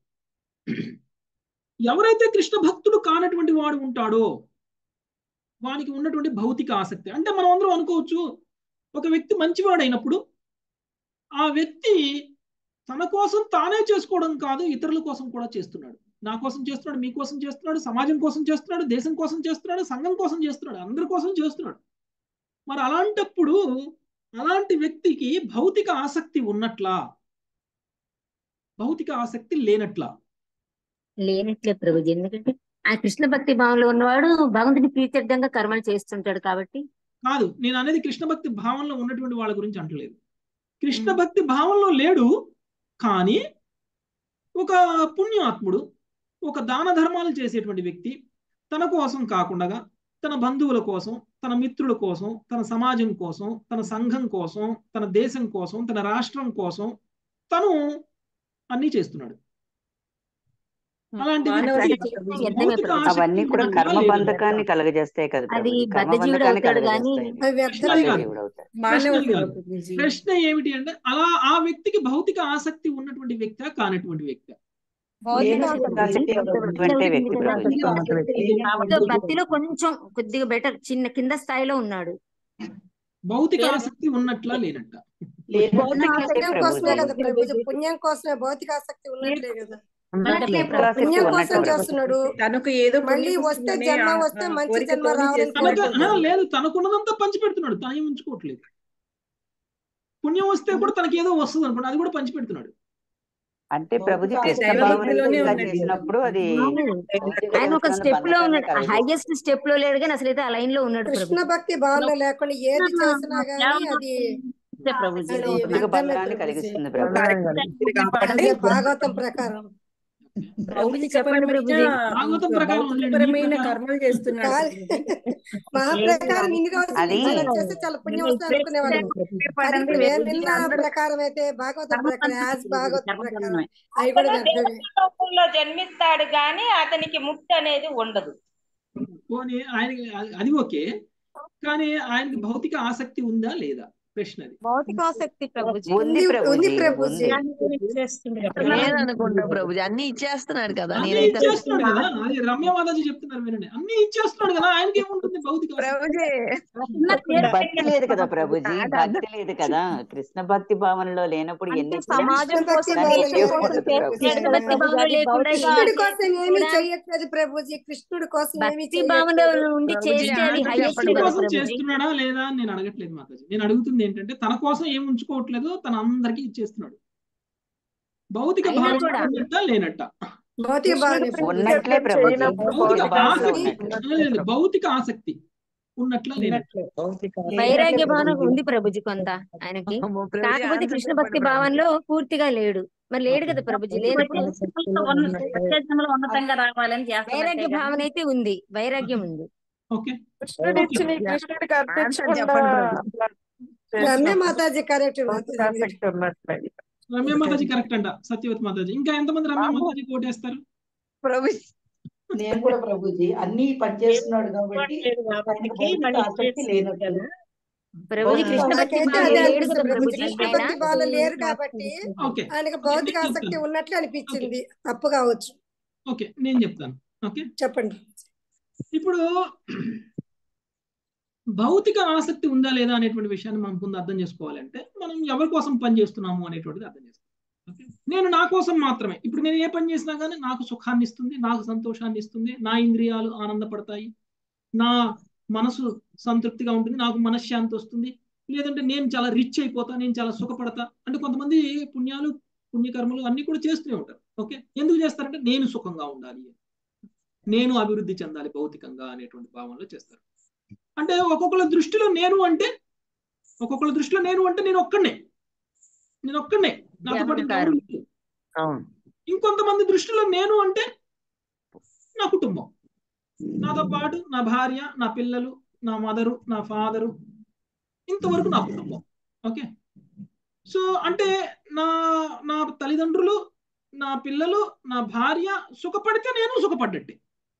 ఎవరైతే కృష్ణ భక్తుడు కానటువంటి వాడు ఉంటాడో వానికి ఉన్నటువంటి భౌతిక ఆసక్తి, అంటే మనం అందరం అనుకోవచ్చు ఒక వ్యక్తి మంచివాడైనప్పుడు ఆ వ్యక్తి తన కోసం తానే చేసుకోవడం కాదు, ఇతరుల కోసం కూడా చేస్తున్నాడు. నా కోసం చేస్తున్నాడు, మీకోసం చేస్తున్నాడు, సమాజం కోసం చేస్తున్నాడు, దేశం కోసం చేస్తున్నాడు, సంఘం కోసం చేస్తున్నాడు, అందరి కోసం చేస్తున్నాడు. మరి అలాంటప్పుడు అలాంటి వ్యక్తికి భౌతిక ఆసక్తి ఉన్నట్లా, భౌతిక ఆసక్తి లేనట్లా?
లేనట్లే ప్రభుజీ. ఎందుకంటే ఆ కృష్ణ భక్తి భావంలో ఉన్నవాడు భగవంతుని ప్రీత్యర్థంగా కర్మలు చేస్తుంటాడు కాబట్టి.
కాదు, నేను అనేది కృష్ణ భక్తి భావంలో ఉన్నటువంటి వాళ్ళ గురించి అంటలేదు. కృష్ణ భక్తి భావంలో లేడు కానీ ఒక పుణ్యాత్ముడు, ఒక దాన ధర్మాలు చేసేటువంటి వ్యక్తి తన కోసం కాకుండా తన బంధువుల కోసం, తన మిత్రుల కోసం, తన సమాజం కోసం, తన సంఘం కోసం, తన దేశం కోసం, తన రాష్ట్రం కోసం తను అన్నీ చేస్తున్నాడు. అలాంటి
అవన్నీ కూడా కర్మ బంధకాన్ని కలగజేస్తాయి కదా.
అది బద్ధజీవుడు అవుతాడు కానీ
ప్రశ్న ఏమిటి అంటే అలా ఆ వ్యక్తికి భౌతిక ఆసక్తి ఉన్నటువంటి వ్యక్తి కానటువంటి వ్యక్తి?
భక్తిలో కొంచెం కొద్దిగా బెటర్, చిన్న కింద స్థాయిలో ఉన్నాడు.
భౌతిక ఆసక్తి ఉన్నట్లా లేనట్ట?
కోసమే కదా ప్రభుజీ, పుణ్యం కోసమే భౌతిక ఆసక్తి ఉన్నట్లే కదా. పుణ్యం కోసం చేస్తున్నాడు,
తనకు ఏదో
మళ్ళీ వస్తే జన్మ వస్తే మంచి జన్మ రావాలని
లేదు, తనకున్నదంతా పంచి పెడుతున్నాడు, తనే ఉంచుకోవట్లేదు. పుణ్యం వస్తే కూడా తనకి ఏదో వస్తుంది అనుకోండి, అది కూడా పంచి పెడుతున్నాడు.
అంటే ప్రభుజీ కృష్ణ భావన చేసినప్పుడు అది
ఆయన ఒక స్టెప్ లో ఉన్నాడు, హైయెస్ట్ స్టెప్ లో లేడు కానీ అసలు అయితే ఆ లైన్ లో ఉన్నాడు.
కృష్ణ భక్తి భావన లేకుండా ఏది చేసినా గానీ అది
కలిగిస్తుంది
భాగవతం ప్రకారం.
కర్మలు చేస్తున్నాడు
మహాప్రకారం ఇన్ని రోజులు చేస్తే చాలా పుణ్యం వస్తుంది అనుకునేవాడు. ప్రకారం అయితే భాగవతం ప్రకారం భాగవతం ప్రకారం అవి కూడా
వ్యర్థమే. జన్మిస్తాడు గాని అతనికి ముక్తి అనేది ఉండదు.
ఆయనకి అది ఓకే, కానీ ఆయనకి భౌతిక ఆసక్తి ఉందా లేదా? ప్రశ్నది.
భౌతికాసక్తి ప్రభుజీ.
ఉంది ప్రభుజీ.
లేదనుకుంటా ప్రభుజీ, అన్ని ఇచ్చేస్తున్నాడు కదా.
అన్ని
నేనైతే
ఇచ్చేస్తున్నాడు కదా, అది రమ్య మాతాజీ చెప్తున్నారు వినండి, అన్ని ఇచ్చేస్తున్నాడు కదా, ఆయనకి ఏముంటుంది భౌతిక
ప్రభుజీ.
భక్తి లేదు కదా ప్రభుజీ, భక్తి లేదు కదా. కృష్ణ భక్తి భావనలో లేనప్పుడు ఎన్ని
సమాజం కోసం
కృష్ణుడి కోసం ఏమీ చెయ్యట్లేదు ప్రభుజీ, కృష్ణుడి కోసం ఏమీ
చేస్తున్నాడా లేదా అని నేను అడగట్లేదు మాతాజీ. నేను అడుగుతుంది ఏంటంటే తన కోసం ఏం ఉంచుకోవట్లేదు, తన అందరికీ ఇచ్చేస్తున్నాడు. భౌతిక భావన లేనట్ట, భౌతిక ఆసక్తి ఉన్నట్ల లేనట్ల.
వైరాగ్య భావన ఉంది ప్రభుజీ కొంత ఆయనకి, కాకపోతే కృష్ణ భక్తి భావనలో పూర్తిగా లేడు. మరి లేడు కదా ప్రభుజీ, లేనప్పుడు
ఉన్నతంగా రావాలని
వైరాగ్య భావన అయితే ఉంది, వైరాగ్యం ఉంది.
రమ్య మాతాజీ కరెక్ట్,
రమ్య మాతాజీ కరెక్ట్ అంట, సత్యవతి మాతాజీ. ఇంకా ఎంతమంది రమ్య మాతాజీ కోటేస్తారు?
నేను కూడా ప్రభుజీ అన్ని పనిచేస్తున్నాడు కాబట్టి ఆసక్తి లేనట్టు.
కృష్ణ భక్తి భావన లేరు కాబట్టి ఆయనకు భౌతిక ఆసక్తి ఉన్నట్లు అనిపించింది, తప్పు కావచ్చు.
ఓకే, నేను చెప్తాను. ఓకే
చెప్పండి.
ఇప్పుడు భౌతిక ఆసక్తి ఉందా లేదా అనేటువంటి విషయాన్ని మనం ముందు అర్థం చేసుకోవాలంటే మనం ఎవరి కోసం పని చేస్తున్నాము అనేటువంటిది అర్థం చేసుకోవాలి. ఓకే, నేను నా కోసం మాత్రమే, ఇప్పుడు నేను ఏ పని చేసినా కానీ నాకు సుఖాన్ని ఇస్తుంది, నాకు సంతోషాన్ని ఇస్తుంది, నా ఇంద్రియాలు ఆనందపడతాయి, నా మనసు సంతృప్తిగా ఉంటుంది, నాకు మనశ్శాంతి వస్తుంది, లేదంటే నేను చాలా రిచ్ అయిపోతా, నేను చాలా సుఖపడతా. అంటే కొంతమంది పుణ్యకర్మలు అన్ని కూడా చేస్తూనే ఉంటారు. ఓకే, ఎందుకు చేస్తారంటే నేను సుఖంగా ఉండాలి, నేను అభివృద్ధి చెందాలి భౌతికంగా అనేటువంటి భావనలో చేస్తారు. అంటే ఒక్కొక్కళ్ళ దృష్టిలో నేను అంటే నేను ఒక్కడే, నాతో పాటు ఇంకొంతమంది దృష్టిలో నేను అంటే నా కుటుంబం, నాతో పాటు నా భార్య, నా పిల్లలు, నా మదరు, నా ఫాదరు, ఇంతవరకు నా కుటుంబం. ఓకే, సో అంటే నా తల్లిదండ్రులు, నా పిల్లలు, నా భార్య సుఖపడితే నేను సుఖపడ్డట్టే.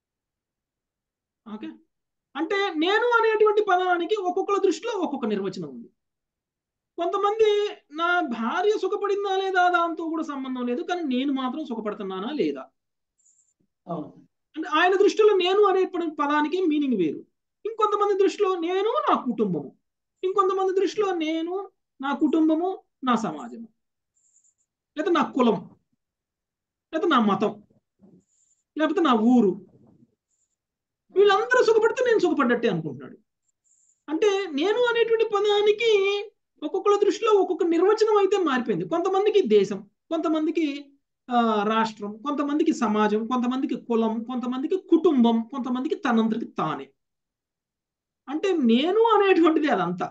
ఓకే, అంటే నేను అనేటువంటి పదానికి ఒక్కొక్కళ్ళ దృష్టిలో ఒక్కొక్క నిర్వచనం ఉంది. కొంతమంది నా భార్య సుఖపడిందా లేదా దాంతో కూడా సంబంధం లేదు, కానీ నేను మాత్రం సుఖపడుతున్నానా లేదా, అంటే ఆయన దృష్టిలో నేను అనేటువంటి పదానికి మీనింగ్ వేరు. ఇంకొంతమంది దృష్టిలో నేను నా కుటుంబము, ఇంకొంతమంది దృష్టిలో నేను నా కుటుంబము నా సమాజము, లేదా నా కులం, లేదా నా మతం, లేకపోతే నా ఊరు, వీళ్ళందరూ సుఖపడితే నేను సుఖపడ్డట్టే అనుకుంటున్నాడు. అంటే నేను అనేటువంటి పదానికి ఒక్కొక్కళ్ళ దృష్టిలో ఒక్కొక్క నిర్వచనం అయితే మారిపోయింది. కొంతమందికి దేశం, కొంతమందికి రాష్ట్రం, కొంతమందికి సమాజం, కొంతమందికి కులం, కొంతమందికి కుటుంబం, కొంతమందికి తనందరికి తానే. అంటే నేను అనేటువంటిది అదంతా.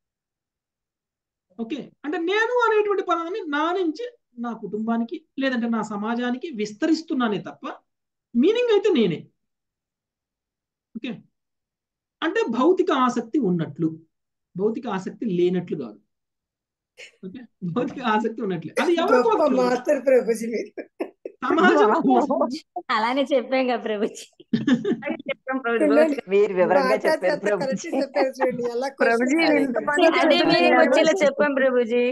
ఓకే, అంటే నేను అనేటువంటి పదాన్ని నా నుంచి నా కుటుంబానికి లేదంటే నా సమాజానికి విస్తరిస్తున్నానే తప్ప మీనింగ్ అయితే నేనే. ఓకే, అంటే భౌతిక ఆసక్తి ఉన్నట్లు, భౌతిక ఆసక్తి లేనట్లు కాదు. ఓకే, భౌతిక ఆసక్తి ఉన్నట్లు. అది ఎవరి సమాజం కోసం.
అలానే చెప్పాం కదా ప్రభుజీ,
మీరు వివరంగా చెప్పారు ప్రభుజీ.
అదే మీరు వచ్చేలా చెప్పాం ప్రభుజీ,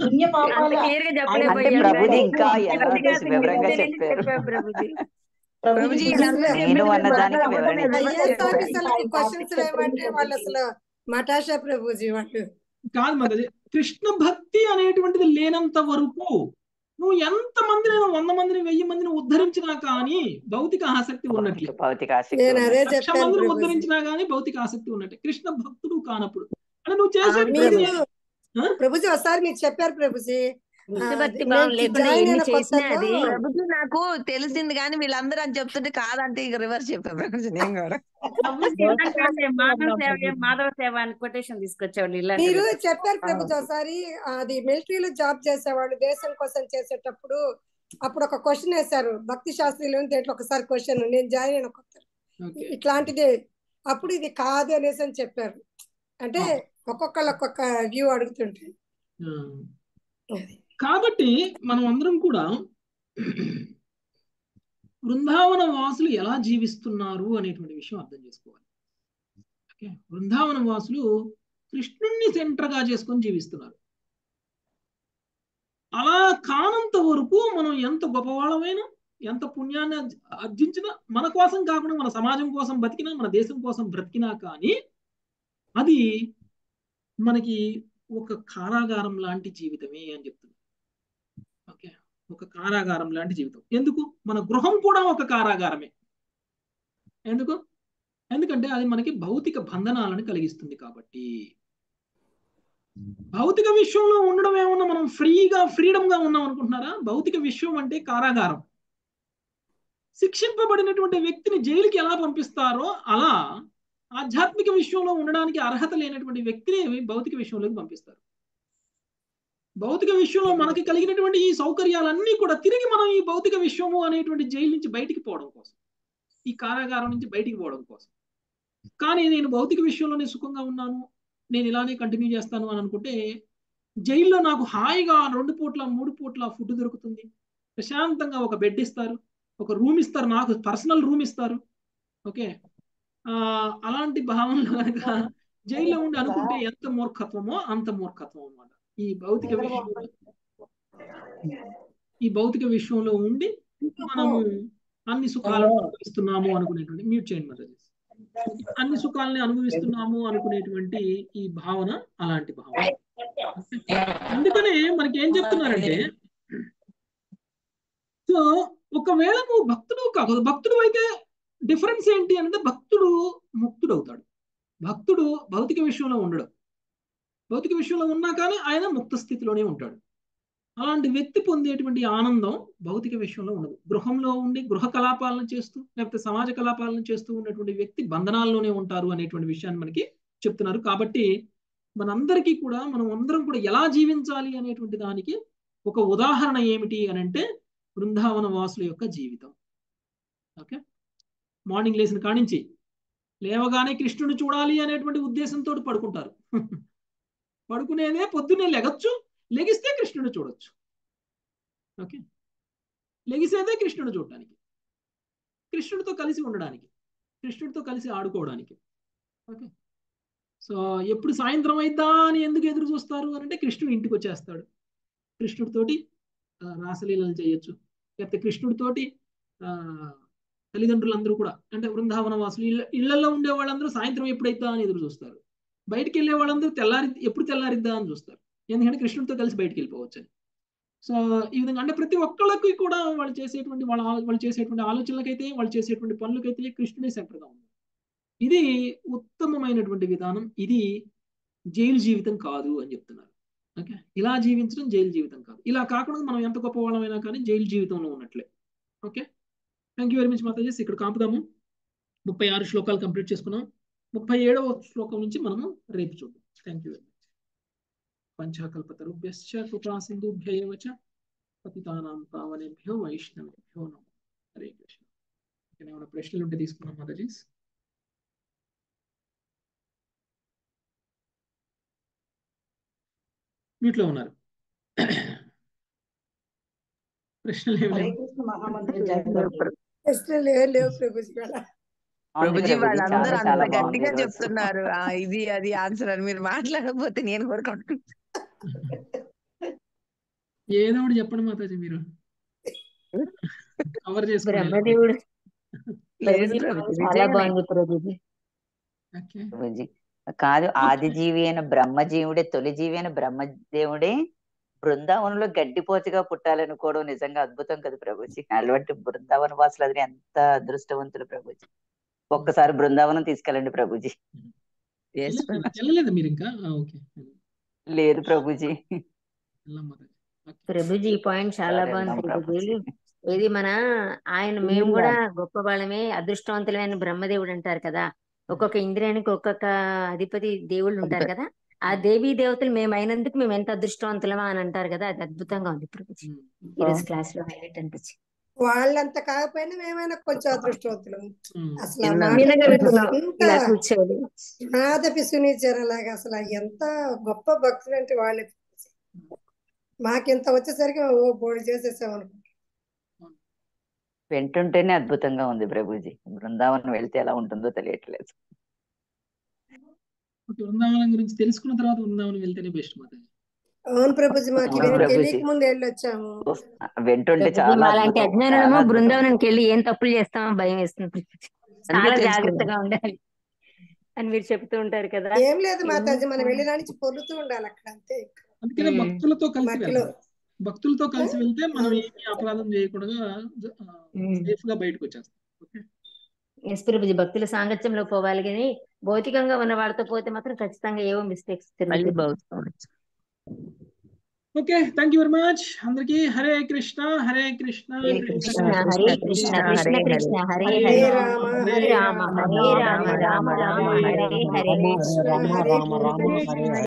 ప్రభుజీ ఇంకా ఎలా వివరంగా చెప్పారు ప్రభుజీ. నేను అన్నదానికి
క్వశ్చన్స్ ఏమంటే వాళ్ళు అసలు మటాషా ప్రభుజీ వాళ్ళు
కాదు మాతాజీ. కృష్ణ భక్తి అనేటువంటిది లేనంత వరకు నువ్వు ఎంత మందిని 100 మందిని 1000 మందిని ఉద్ధరించినా కానీ భౌతిక ఆసక్తి ఉన్నట్లే. లక్ష మందిని ఉద్ధరించినా కానీ భౌతిక ఆసక్తి ఉన్నట్టే. కృష్ణ భక్తుడు కానప్పుడు అంటే నువ్వు చేసే
ప్రభుజీ ఒకసారి మీరు చెప్పారు ప్రభుజీ
భక్తి భావం లేకుండా ఎన్ని చేసినా అది
ప్రభుజీ నాకు తెలిసింది, కానీ వీళ్ళందరూ అని చెప్తుంటే కాదంటే ఇక రివర్స్ చెప్పారు ప్రభుజీ. నేను కూడా
మాధవ సేవ అని కొటేషన్ తీసుకొచ్చేవాళ్ళు.
మీరు చెప్పారు ప్రభుజీ ఒకసారి, అది మిలిటరీలో జాబ్ చేసేవాళ్ళు దేశం కోసం చేసేటప్పుడు అప్పుడు ఒక క్వశ్చన్ వేశారు భక్తి శాస్త్రిలో, దేంట్లో ఒకసారి క్వశ్చన్ నేను జాయిన్ అయిన కొత్త ఇట్లాంటిదే, అప్పుడు ఇది కాదు అనేసి అని చెప్పారు. అంటే ఒక్కొక్కళ్ళు ఒక్కొక్క వ్యూ అడుగుతుంటే.
కాబట్టి మనం అందరం కూడా బృందావన వాసులు ఎలా జీవిస్తున్నారు అనేటువంటి విషయం అర్థం చేసుకోవాలి. ఓకే, బృందావన వాసులు కృష్ణుణ్ణి సెంటర్గా చేసుకొని జీవిస్తున్నారు. అలా కానంత వరకు మనం ఎంత గొప్పవాళ్ళమైనా, ఎంత పుణ్యాన్ని ఆర్జించినా, మన కోసం కాకుండా మన సమాజం కోసం బతికినా, మన దేశం కోసం బ్రతికినా కానీ అది మనకి ఒక కారాగారం లాంటి జీవితమే అని చెప్తుంది. ఓకే, ఒక కారాగారం లాంటి జీవితం. ఎందుకు? మన గృహం కూడా ఒక కారాగారమే. ఎందుకు? ఎందుకంటే అది మనకి భౌతిక బంధనాలను కలిగిస్తుంది కాబట్టి. భౌతిక విశ్వంలో ఉండడం ఏమన్నా మనం ఫ్రీడమ్ గా ఉన్నాం అనుకుంటున్నారా? భౌతిక విశ్వం అంటే కారాగారం. శిక్షింపబడినటువంటి వ్యక్తిని జైలుకి ఎలా పంపిస్తారో అలా ఆధ్యాత్మిక విశ్వంలో ఉండడానికి అర్హత లేనటువంటి వ్యక్తిని భౌతిక విశ్వంలోకి పంపిస్తారు. భౌతిక విశ్వంలో మనకి కలిగినటువంటి ఈ సౌకర్యాలన్నీ కూడా తిరిగి మనం ఈ భౌతిక విశ్వము అనేటువంటి జైలు నుంచి బయటికి పోవడం కోసం, ఈ కారాగారం నుంచి బయటికి పోవడం కోసం. కానీ నేను భౌతిక విశ్వంలోనే సుఖంగా ఉన్నాను, నేను ఇలానే కంటిన్యూ చేస్తాను అని అనుకుంటే జైల్లో నాకు హాయిగా 2 పూట్ల 3 పూట్ల ఫుడ్ దొరుకుతుంది, ప్రశాంతంగా ఒక బెడ్ ఇస్తారు, ఒక రూమ్ ఇస్తారు, నాకు పర్సనల్ రూమ్ ఇస్తారు. ఓకే, అలాంటి భావనలు కనుక జైల్లో ఉండి అనుకుంటే ఎంత మూర్ఖత్వమో అంత మూర్ఖత్వం అన్నమాట. ఈ భౌతిక విశ్వంలో ఉండి మనము అన్ని సుఖాలను అనుభవిస్తున్నాము అనుకునేటువంటి, మ్యూట్ చేయండి మదర్, అన్ని సుఖాలని అనుభవిస్తున్నాము అనుకునేటువంటి ఈ భావన అలాంటి భావన. అందుకనే మనకి ఏం చెప్తున్నారంటే, సో ఒకవేళ నువ్వు భక్తుడు కాదు, భక్తుడు అయితే డిఫరెన్స్ ఏంటి అంటే భక్తుడు ముక్తుడు అవుతాడు. భక్తుడు భౌతిక విషయంలో ఉండడు. భౌతిక విషయంలో ఉన్నా కానీ ఆయన ముక్త స్థితిలోనే ఉంటాడు. అలాంటి వ్యక్తి పొందేటువంటి ఆనందం భౌతిక విషయంలో ఉండదు. గృహంలో ఉండి గృహ కలాపాలను చేస్తూ లేకపోతే సమాజ కలాపాలను చేస్తూ ఉన్నటువంటి వ్యక్తి బంధనాల్లోనే ఉంటారు అనేటువంటి విషయాన్ని మనకి చెప్తున్నారు. కాబట్టి మనందరికీ కూడా మనం అందరం కూడా ఎలా జీవించాలి అనేటువంటి దానికి ఒక ఉదాహరణ ఏమిటి అని అంటే బృందావన వాసుల యొక్క జీవితం. ఓకే, మార్నింగ్ లేచిన కానించి లేవగానే కృష్ణుని చూడాలి అనేటువంటి ఉద్దేశంతో పడుకుంటారు. పడుకునేదే పొద్దున్నే లెగచ్చు, లెగిస్తే కృష్ణుడు చూడొచ్చు. ఓకే, లెగిసేదే కృష్ణుడు చూడడానికి, కృష్ణుడితో కలిసి ఉండడానికి, కృష్ణుడితో కలిసి ఆడుకోవడానికి. ఓకే, సో ఎప్పుడు సాయంత్రం అయిద్దా అని ఎందుకు ఎదురు చూస్తారు అని అంటే కృష్ణుడు ఇంటికి వచ్చేస్తాడు. కృష్ణుడితోటి రాసలీలలు చేయొచ్చు, లేకపోతే కృష్ణుడితోటి తల్లిదండ్రులందరూ కూడా అంటే బృందావన వాసులు ఇళ్లలో ఉండే వాళ్ళందరూ సాయంత్రం ఎప్పుడైద్దా అని ఎదురు చూస్తారు. బయటికి వెళ్ళే వాళ్ళందరూ ఎప్పుడు తెల్లారిద్దా అని చూస్తారు, ఎందుకంటే కృష్ణుడితో కలిసి బయటికి వెళ్ళిపోవచ్చు అని. సో ఈ విధంగా అంటే ప్రతి ఒక్కళ్ళకి కూడా వాళ్ళు చేసేటువంటి ఆలోచనలకైతే, వాళ్ళు చేసేటువంటి పనులకైతే కృష్ణుడే సెంటర్గా ఉంది. ఇది ఉత్తమమైనటువంటి విధానం. ఇది జైలు జీవితం కాదు అని చెప్తున్నారు. ఓకే, ఇలా జీవించడం జైలు జీవితం కాదు. ఇలా కాకుండా మనం ఎంత గొప్ప వాళ్ళమైనా కానీ జైలు జీవితంలో ఉన్నట్లే. Okay, thank you very much Mataji. ఇక్కడ కాపుదాము. 36 శ్లోకాలు కంప్లీట్ చేసుకున్నాం. 37వ శ్లోకం నుంచి మనము రేపు చూద్దాం. Thank you very much. పంచాకల్పతరుభ్యశ్చ కృపా సింధుభ్యైవ చ పతితానాం పావనేభ్యో వైష్ణవేభ్యో నమః. హరే కృష్ణ. ఏమైనా ప్రశ్నలు ఉంటే తీసుకున్నాం మాతాజీ. మీట్లో ఉన్నారు. ప్రశ్నలు ఏమి లేవు.
ప్రభుజీ వాళ్ళందరూ అంత గట్టిగా చెప్తున్నారు ఇది అది ఆన్సర్ అని, మీరు మాట్లాడకపోతే నేను కోరుకుంటున్నాను.
ఏదో ఒకటి చెప్పండి మాతాజీ, మీరు కవర్ చేసుకుని
బ్రహ్మదేవుడు చాలా బాగుంది ప్రభుజీ.
కాదు, ఆది జీవి అయిన బ్రహ్మజీవుడే, తొలి జీవి అయిన బ్రహ్మదేవుడే బృందావనంలో గడ్డిపోచగా పుట్టాలనుకోవడం నిజంగా అద్భుతం కదా ప్రభుజీ. అటువంటి బృందావన వాసులు అది ఎంత అదృష్టవంతులు ప్రభుజీ. ఒక్కసారి బృందావనం తీసుకెళ్ళండి ప్రభుజీ.
మీరు ఇంకా
లేదు ప్రభుజీ.
ప్రభుజీ ఈ పాయింట్ చాలా బాగుంది ప్రభుజీ. ఇది మన ఆయన మేము కూడా గొప్ప వాళ్ళమే, అదృష్టవంతులమైన బ్రహ్మదేవుడు అంటారు కదా. ఒక్కొక్క ఇంద్రియానికి ఒక్కొక్క అధిపతి దేవుళ్ళు ఉంటారు కదా. ఆ దేవీ దేవతలు మేము అయినందుకు మేము ఎంత అదృష్టవంతులమా అని అంటారు కదా. అది అద్భుతంగా ఉంది ప్రభుజీ. ఈరోజు క్లాస్ లో హైలైట్ అనిపించింది.
వాళ్ళంత కాకపోయినా మేమైనా కొంచెం అదృష్టవంతులం. అసలు నాదపి సునీచరలాగా అసలు ఎంత గొప్ప భక్తులు అంటే వాళ్ళే. మాకింత వచ్చేసరికి బోడి చేసేసాం అనుకుంటా.
వింటుంటేనే అద్భుతంగా ఉంది ప్రభుజీ. బృందావనం వెళ్తే ఎలా ఉంటుందో తెలియట్లేదు.
ఓకే, బృందావనం గురించి తెలుసుకున్న తర్వాత బృందావనం వెళ్తేనే బెస్ట్ మాతాజీ.
అవును ప్రభుజీ, మాకు
అవును
ఇవేం
ప్రభుజీ,
తెలియక ముందు వెళ్ళొచ్చాము.
వింటుంటే
ప్రభుజీ
చాలా
మాలాంటి
అద్భుతం,
అజ్ఞానులము
చాలా అద్భుతం.
బృందావనానికి వెళ్ళి ఏం తప్పులు చేస్తామో భయం వేస్తుంది ప్రభుజీ.
అందుకే
చాలా
తెలుసుకున్నాం.
జాగ్రత్తగా ఉండాలి అని మీరు చెప్తూ ఉంటారు కదా.
ఏం లేదు మాతాజీ, మనం వెళ్ళిన నుంచి పొర్లుతూ ఉండాలి అక్కడ అంతే.
అందుకనే భక్తులతో కలిసి
మట్టిలో
వెళ్ళాలి. భక్తులతో కలిసి వెళ్తే మనం ఏమి అపరాధం చేయకుండా సేఫ్ గా బయటకు వచ్చేస్తాం. ఓకే,
ఎస్ ప్రభుజీ, భక్తుల సాంగత్యంలో పోవాలి కానీ భౌతికంగా ఉన్న వాళ్ళతో పోతే మాత్రం ఖచ్చితంగా ఏవో మిస్టేక్స్
మళ్ళీ
జరుగుతాయి.
Okay, thank you very much అందరికి. హరే కృష్ణ హరే కృష్ణ
హరే
కృష్ణ
కృష్ణ హరే కృష్ణ కృష్ణ కృష్ణ హరే
హరే
హరే
రామ
హరే
హరే
రామ
రామ
హరే రామ రామ రామ హరే హరే
హరే కృష్ణ
రామ
హరే
రామ రామ
కృష్ణ
హరే